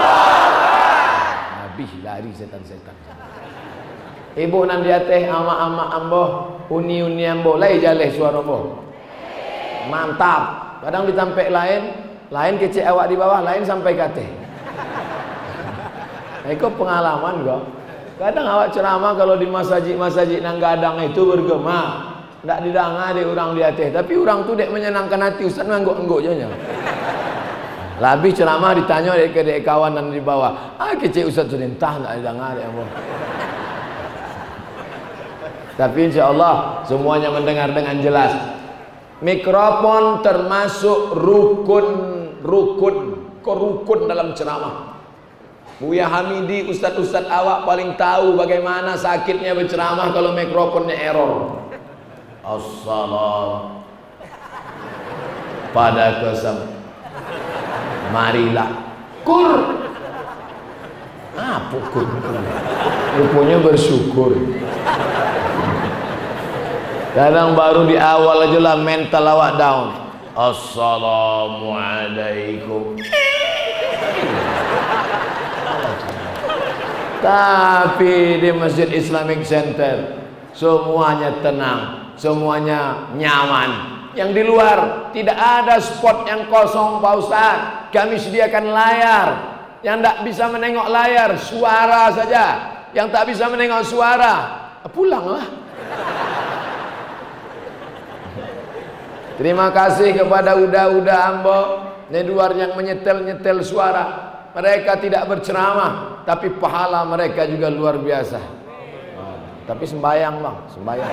Habis lari setan-setan. Ibu nan di atas ama-ama ambo, uni-uni ambo, lai jaleh suara ambo. Mantap. Kadang ditampek lain, lain kecek awak di bawah, lain sampai kate. Nah, itu pengalaman kok. Kadang awak ceramah kalau di masjid-masjid nang gadang itu bergema, ndak didanga di orang di atas, tapi orang tu dek menyenangkan hati ustaz ngangguk-ngangguk je. Lebih ceramah ditanya dek ke dek kawan nan di bawah, ah kecek ustaz tu entah ndak didanga dek apa. Tapi insyaallah semuanya mendengar dengan jelas. Mikrofon termasuk rukun rukun kerukun dalam ceramah. Buya Hamidi, ustaz-ustaz awak paling tahu bagaimana sakitnya berceramah kalau mikrofonnya error. Assalam pada kesem marilah kur apa kur rupanya bersyukur. Kadang baru di awal aja lah mental awak down. Assalamualaikum. Tapi di Masjid Islamic Center semuanya tenang, semuanya nyaman. Yang di luar tidak ada spot yang kosong Pak Ustaz. Kami sediakan layar. Yang tak bisa menengok layar, suara saja. Yang tak bisa menengok suara, pulanglah. Terima kasih kepada udah-udah ambo di luar yang menyetel-nyetel suara. Mereka tidak berceramah, tapi pahala mereka juga luar biasa. Nah, tapi sembayang bang, sembayang.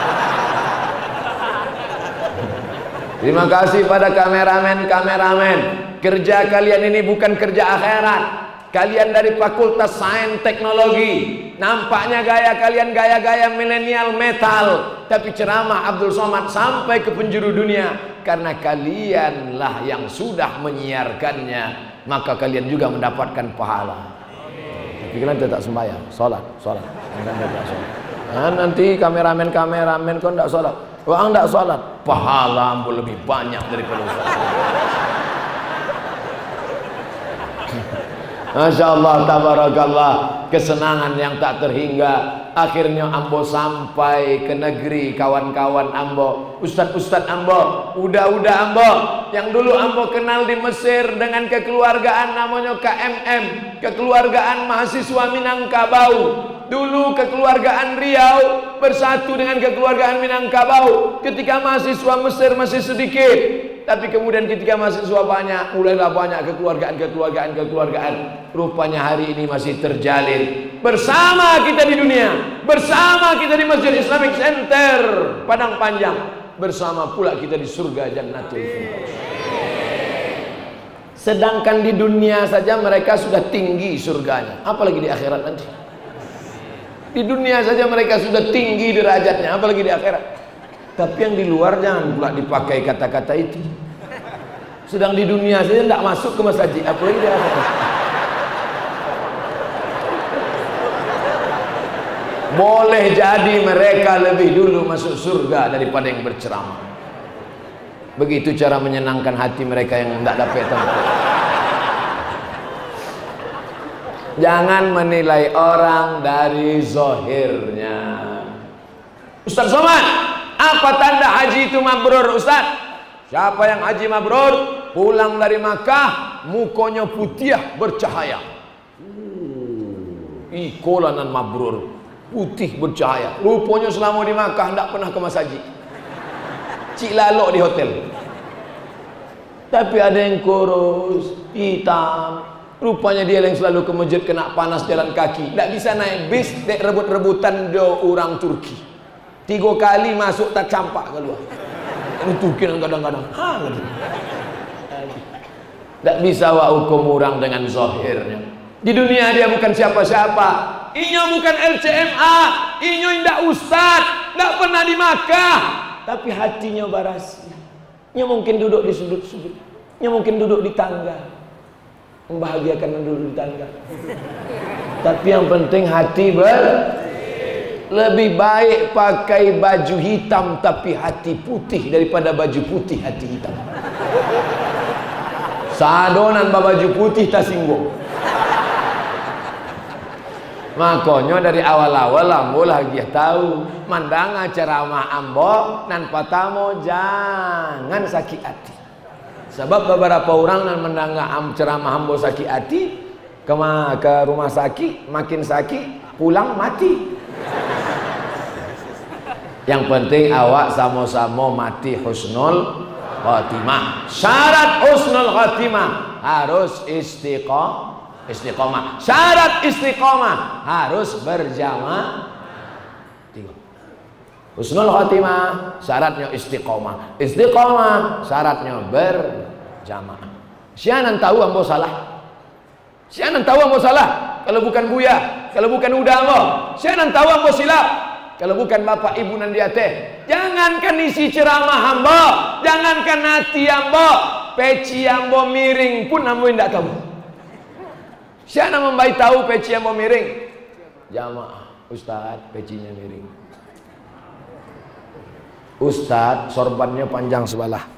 Terima kasih pada kameramen-kameramen. Kerja kalian ini bukan kerja akhirat. Kalian dari Fakultas Sains Teknologi. Nampaknya gaya kalian gaya-gaya milenial metal, tapi ceramah Abdul Somad sampai ke penjuru dunia karena kalianlah yang sudah menyiarkannya maka kalian juga mendapatkan pahala. Tapi kalian tetap sembahyang, sholat, sholat. Nah, nanti kameramen kameramen kau tidak sholat, orang tidak sholat, pahala ambo lebih banyak daripada sholat. Masya Allah, tabarakallah, kesenangan yang tak terhingga. Akhirnya ambo sampai ke negeri kawan-kawan ambo, ustad-ustad ambo, udah-udah ambo, yang dulu ambo kenal di Mesir dengan kekeluargaan namanya K M M, kekeluargaan mahasiswa Minangkabau. Dulu kekeluargaan Riau bersatu dengan kekeluargaan Minangkabau ketika mahasiswa Mesir masih sedikit. Tapi kemudian ketika mahasiswa banyak, mulailah banyak kekeluargaan, kekeluargaan, kekeluargaan. Rupanya hari ini masih terjalin. Bersama kita di dunia, bersama kita di Masjid Islamic Center Padang Panjang, bersama pula kita di surga Jannatul Firdaus. Sedangkan di dunia saja mereka sudah tinggi surganya, apalagi di akhirat nanti. Di dunia saja mereka sudah tinggi derajatnya, apalagi di akhirat. Tapi yang di luar jangan pula dipakai kata-kata itu. Sedang di dunia saja tidak masuk ke masjid, apalagi di akhirat. Boleh jadi mereka lebih dulu masuk surga daripada yang berceramah. Begitu cara menyenangkan hati mereka yang tidak dapat tempat. Jangan menilai orang dari zahirnya. Ustaz Somad, apa tanda haji itu mabrur, Ustaz? Siapa yang haji mabrur, pulang dari Makkah, mukanya putih bercahaya. Ikolanan mabrur, putih bercahaya. Rupanya selama di Makkah tidak pernah ke masjid, cik lalok di hotel. Tapi ada yang kurus, hitam. Rupanya dia yang selalu ke masjid kena panas jalan kaki, tidak bisa naik bis, dek rebut-rebutan do orang Turki. Tiga kali masuk tak campak keluar. Ini Turki kadang-kadang, ha, tidak bisa wa hukum orang dengan zahirnya. Di dunia dia bukan siapa-siapa. Inyo bukan L C M A, inyo tidak ustad, tidak pernah di Makkah. Tapi hatinya barasi. Inyo mungkin duduk di sudut-sudut, inyo mungkin duduk di tangga, membahagiakan duduk di tangga. Tapi yang penting hati ber. Lebih baik pakai baju hitam tapi hati putih daripada baju putih hati hitam. Sadonan baju putih tak singgung. Makanya dari awal-awal ambo lagi tahu mandang ceramah ambo nan patamo jangan sakit hati. Sebab beberapa orang nan mandang ceramah ambo sakit hati ke, ke rumah sakit, makin sakit pulang mati. Yang penting awak sama-sama mati husnul khatimah. Syarat husnul khatimah harus istiqomah. Istiqomah. Syarat istiqomah harus berjamaah. Tiga. Husnul khatimah syaratnya istiqomah. Istiqomah syaratnya berjamaah. Sianan tahu ambo salah. Sianan tahu ambo salah. Kalau bukan Buya, kalau bukan Uda ambo, sianan tahu ambo silap. Kalau bukan bapak ibu nan dia teh, jangankan isi ceramah hamba, jangankan hati hamba, peci hamba miring pun hamba tidak tahu. Siapa membaik tahu peci hamba miring? Jamaah, Ustaz, pecinya miring. Ustaz, sorbannya panjang sebelah.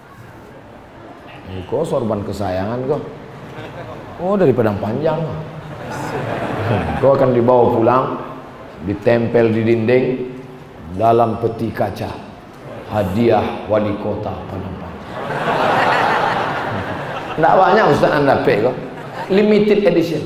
Kok sorban kesayangan kok? Oh, dari Padang Panjang. Kau akan dibawa pulang, ditempel di dinding dalam peti kaca, hadiah wali kota Padang Panjang. Tidak banyak Ustaz anda pay kok, limited edition.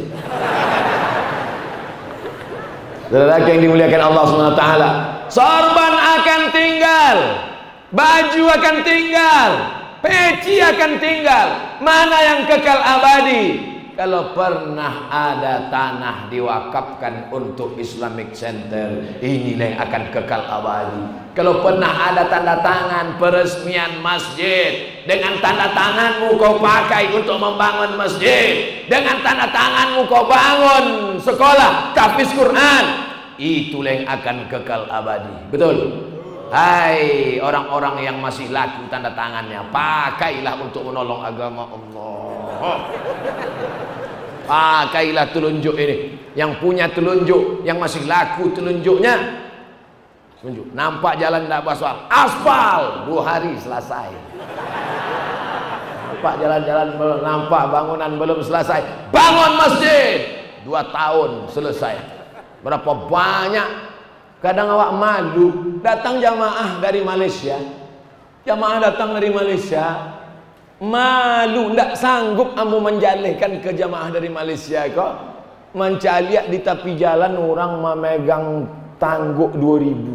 Saudara yang dimuliakan Allah subhanahu wa taala, sorban akan tinggal, baju akan tinggal, peci akan tinggal. Mana yang kekal abadi? Kalau pernah ada tanah diwakafkan untuk Islamic Center, inilah yang akan kekal abadi. Kalau pernah ada tanda tangan peresmian masjid, dengan tanda tanganmu kau pakai untuk membangun masjid, dengan tanda tanganmu kau bangun sekolah tahfiz Quran, itulah yang akan kekal abadi. Betul? Hai orang-orang yang masih laku tanda tangannya, pakailah untuk menolong agama Allah. Oh. Pakailah telunjuk ini. Yang punya telunjuk, yang masih laku telunjuknya, telunjuk. Nampak jalan tidak aspal, aspal dua hari selesai. Nampak jalan-jalan belum, nampak bangunan belum selesai, bangun masjid dua tahun selesai. Berapa banyak. Kadang awak malu, datang jamaah dari Malaysia, jamaah datang dari Malaysia, malu, tidak sanggup ambo menjalihkan ke jamaah dari Malaysia kok. Mencaliak di tepi jalan orang memegang tangguk dua ribu.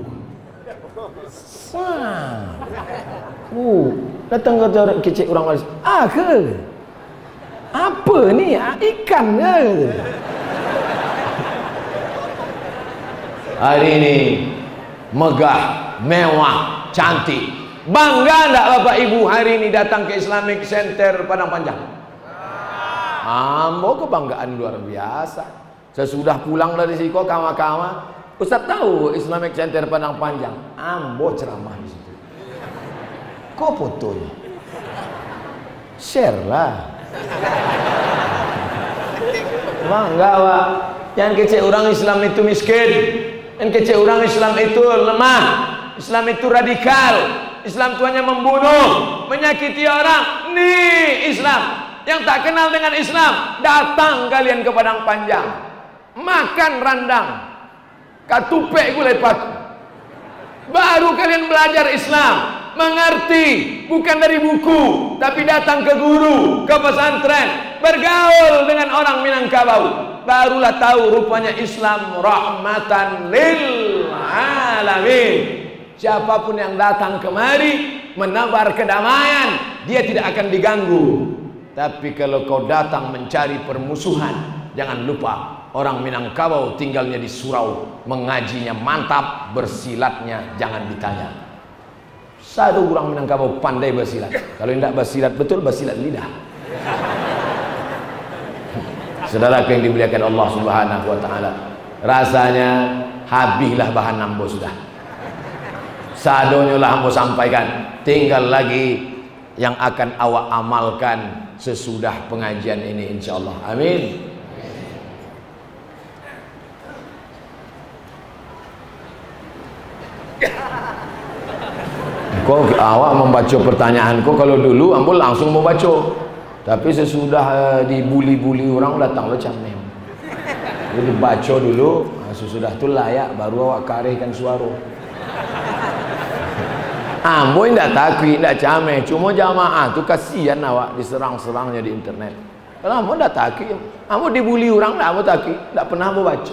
Wah. Uh, datang ke orang kecil orang Malaysia. Ah ke? Apa ni? Ah, ikan ke? Hari ini megah, mewah, cantik. Bangga enggak Bapak Ibu hari ini datang ke Islamic Center Padang Panjang? Ambo kebanggaan luar biasa. Sesudah pulang dari situ kawan-kawan, Ustaz tahu Islamic Center Padang Panjang? Ambo ceramah di situ. Kok fotonya? Share lah. Bangga Pak. Jangan kecil orang Islam itu miskin. Dan kecil orang Islam itu lemah, Islam itu radikal, Islam itu hanya membunuh, menyakiti orang. Nih Islam. Yang tak kenal dengan Islam, datang kalian ke Padang Panjang, makan randang, katupek gulai patu, baru kalian belajar Islam, mengerti, bukan dari buku, tapi datang ke guru, ke pesantren, bergaul dengan orang Minangkabau. Barulah tahu rupanya Islam rahmatan lil alamin. Siapapun yang datang kemari menebar kedamaian, dia tidak akan diganggu. Tapi kalau kau datang mencari permusuhan, jangan lupa orang Minangkabau tinggalnya di surau, mengajinya mantap, bersilatnya jangan ditanya. Satu orang Minangkabau pandai bersilat. Kalau tidak bersilat betul, bersilat lidah. Saudara yang dimuliakan Allah Subhanahu wa taala, rasanya habislah bahan ambo sudah. Sadonyo lah ambo sampaikan, tinggal lagi yang akan awak amalkan sesudah pengajian ini insyaallah. Amin. Kau awak membaca pertanyaanku, kalau dulu ambo langsung mau baca. Tapi sesudah uh, dibuli-buli orang datang macam ni. Jadi baca dulu, sesudah tu layak baru awak karihkan suara. Ambo tidak takut, tidak cameh. Cuma jamaah tu kasihan awak diserang-serangnya di internet. Kalau ambo tidak takut, ambo dibuli orang, tidak ambo takut, tidak pernah ambo baca.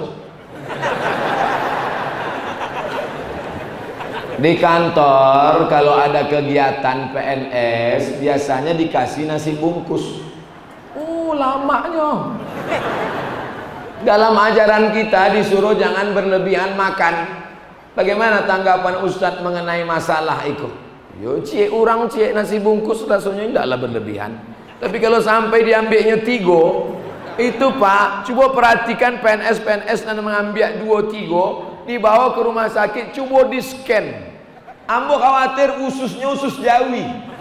Di kantor kalau ada kegiatan P N S biasanya dikasih nasi bungkus. Oh, lamanya. Dalam ajaran kita disuruh jangan berlebihan makan. Bagaimana tanggapan Ustadz mengenai masalah itu? Yo, cie orang cie nasi bungkus rasanya tidaklah berlebihan. Tapi kalau sampai diambilnya tiga, itu Pak, coba perhatikan P N S P N S yang mengambil dua tiga, dibawa ke rumah sakit, coba di scan. Ambo khawatir ususnya usus Jawi.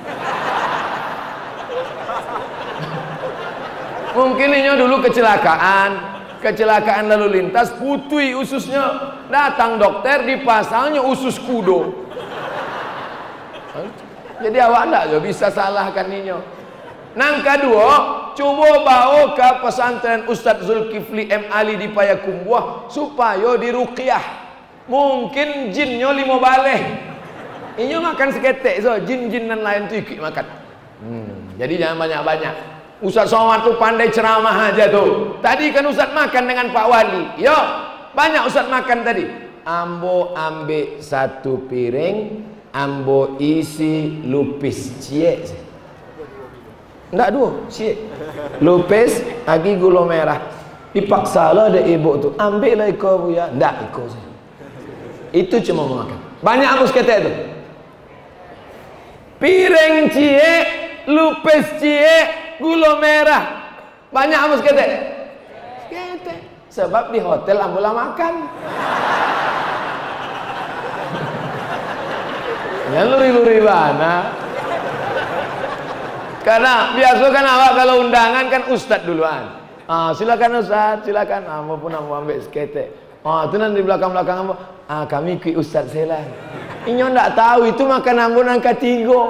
Mungkin ini dulu kecelakaan, kecelakaan lalu lintas, putui ususnya. Datang dokter dipasangnya usus kudo. Jadi awak enggak bisa salahkan ini. Nang kedua, coba bawa ke pesantren Ustadz Zulkifli M. Ali di Payakumbuh supaya diruqyah. Mungkin jinnya lima baleh. Ini makan seketek, so jin-jin dan lain tu ikut makan. Hmm, jadi jangan banyak-banyak. Ustaz Somad tu pandai ceramah aja tu. Tadi kan Ustaz makan dengan Pak Wali. Yo, banyak Ustaz makan tadi. Ambo ambil satu piring, ambo isi lupis cie. Enggak dua, cie. Lupis, lagi gula merah. Dipaksa lah ada ibu tu. Ambil lah ikut bu ya. Enggak ikut saya. Itu cuma makan. Banyak ambo seketek tu. Piring cie, lupis cie, gula merah. Banyak apa seketek? Seketek. Sebab di hotel ambulah makan. Yang luri-luri mana? Karena biasa kan awak kalau undangan kan ustad duluan. Ah, silakan ustad, silakan. Ah, maupun ambo ambil seketek. Ah, tu nanti di belakang-belakang ambo. Ah, kami ikut ustad saya lah. Inyo ndak tahu itu makan ambo angka tiga.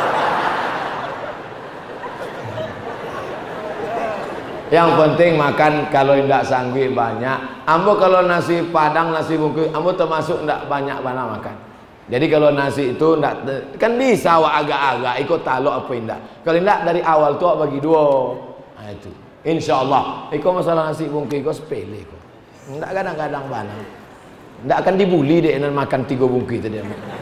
Yang penting makan kalau tidak sanggup banyak. Ambo kalau nasi padang, nasi bungkus, ambo termasuk tidak banyak mana makan. Jadi kalau nasi itu ndak, kan bisa awak agak-agak ikut talok apa indah. Kalau tidak dari awal tu awak bagi dua. Nah itu. Insya Allah. Iko masalah nasi bungkus iko sepele kok. Ndak kadang-kadang banyak. Ndak akan dibully deh nan makan tiga bungkus tadi.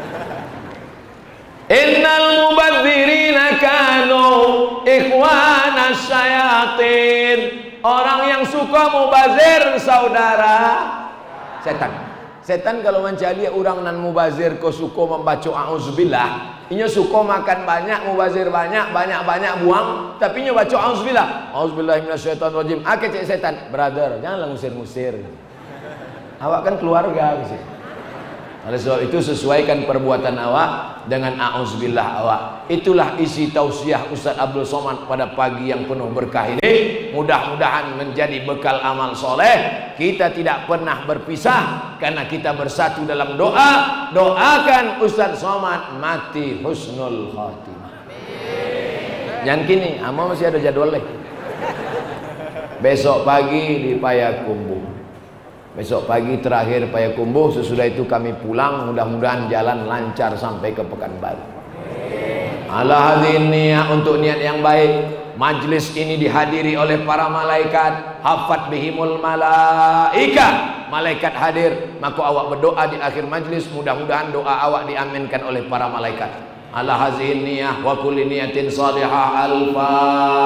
Innal mubadzirina kanu ikhwanas syayatin. Orang yang suka mubazir saudara setan. Setan kalau mencari orang nan mubazir ko suka membaca auzubillah, inyo suka makan banyak, mubazir banyak, banyak-banyak buang, tapi inyo baca auzubillah. Auzubillahi minasyaitonirrajim. Akeh cek setan, brother, janganlah ngusir-ngusir. Awak kan keluarga gitu. Oleh sebab itu sesuaikan perbuatan awak dengan auzubillah awak. Itulah isi tausiah Ustaz Abdul Somad pada pagi yang penuh berkah ini. Mudah-mudahan menjadi bekal amal soleh. Kita tidak pernah berpisah karena kita bersatu dalam doa. Doakan Ustaz Somad mati husnul khatimah. Jangan kini, ama masih ada jadwal lagi. Besok pagi di Payakumbuh. Besok pagi terakhir Payakumbuh, sesudah itu kami pulang, mudah-mudahan jalan lancar sampai ke Pekanbaru. Ala hadzin niyah, untuk niat yang baik. Majlis ini dihadiri oleh para malaikat, hafat bihimul malaika. Malaikat hadir, maka awak berdoa di akhir majlis, mudah-mudahan doa awak diaminkan oleh para malaikat. Ala hadzin niyah wa kulli niyatin salihah. Al-Fatihah.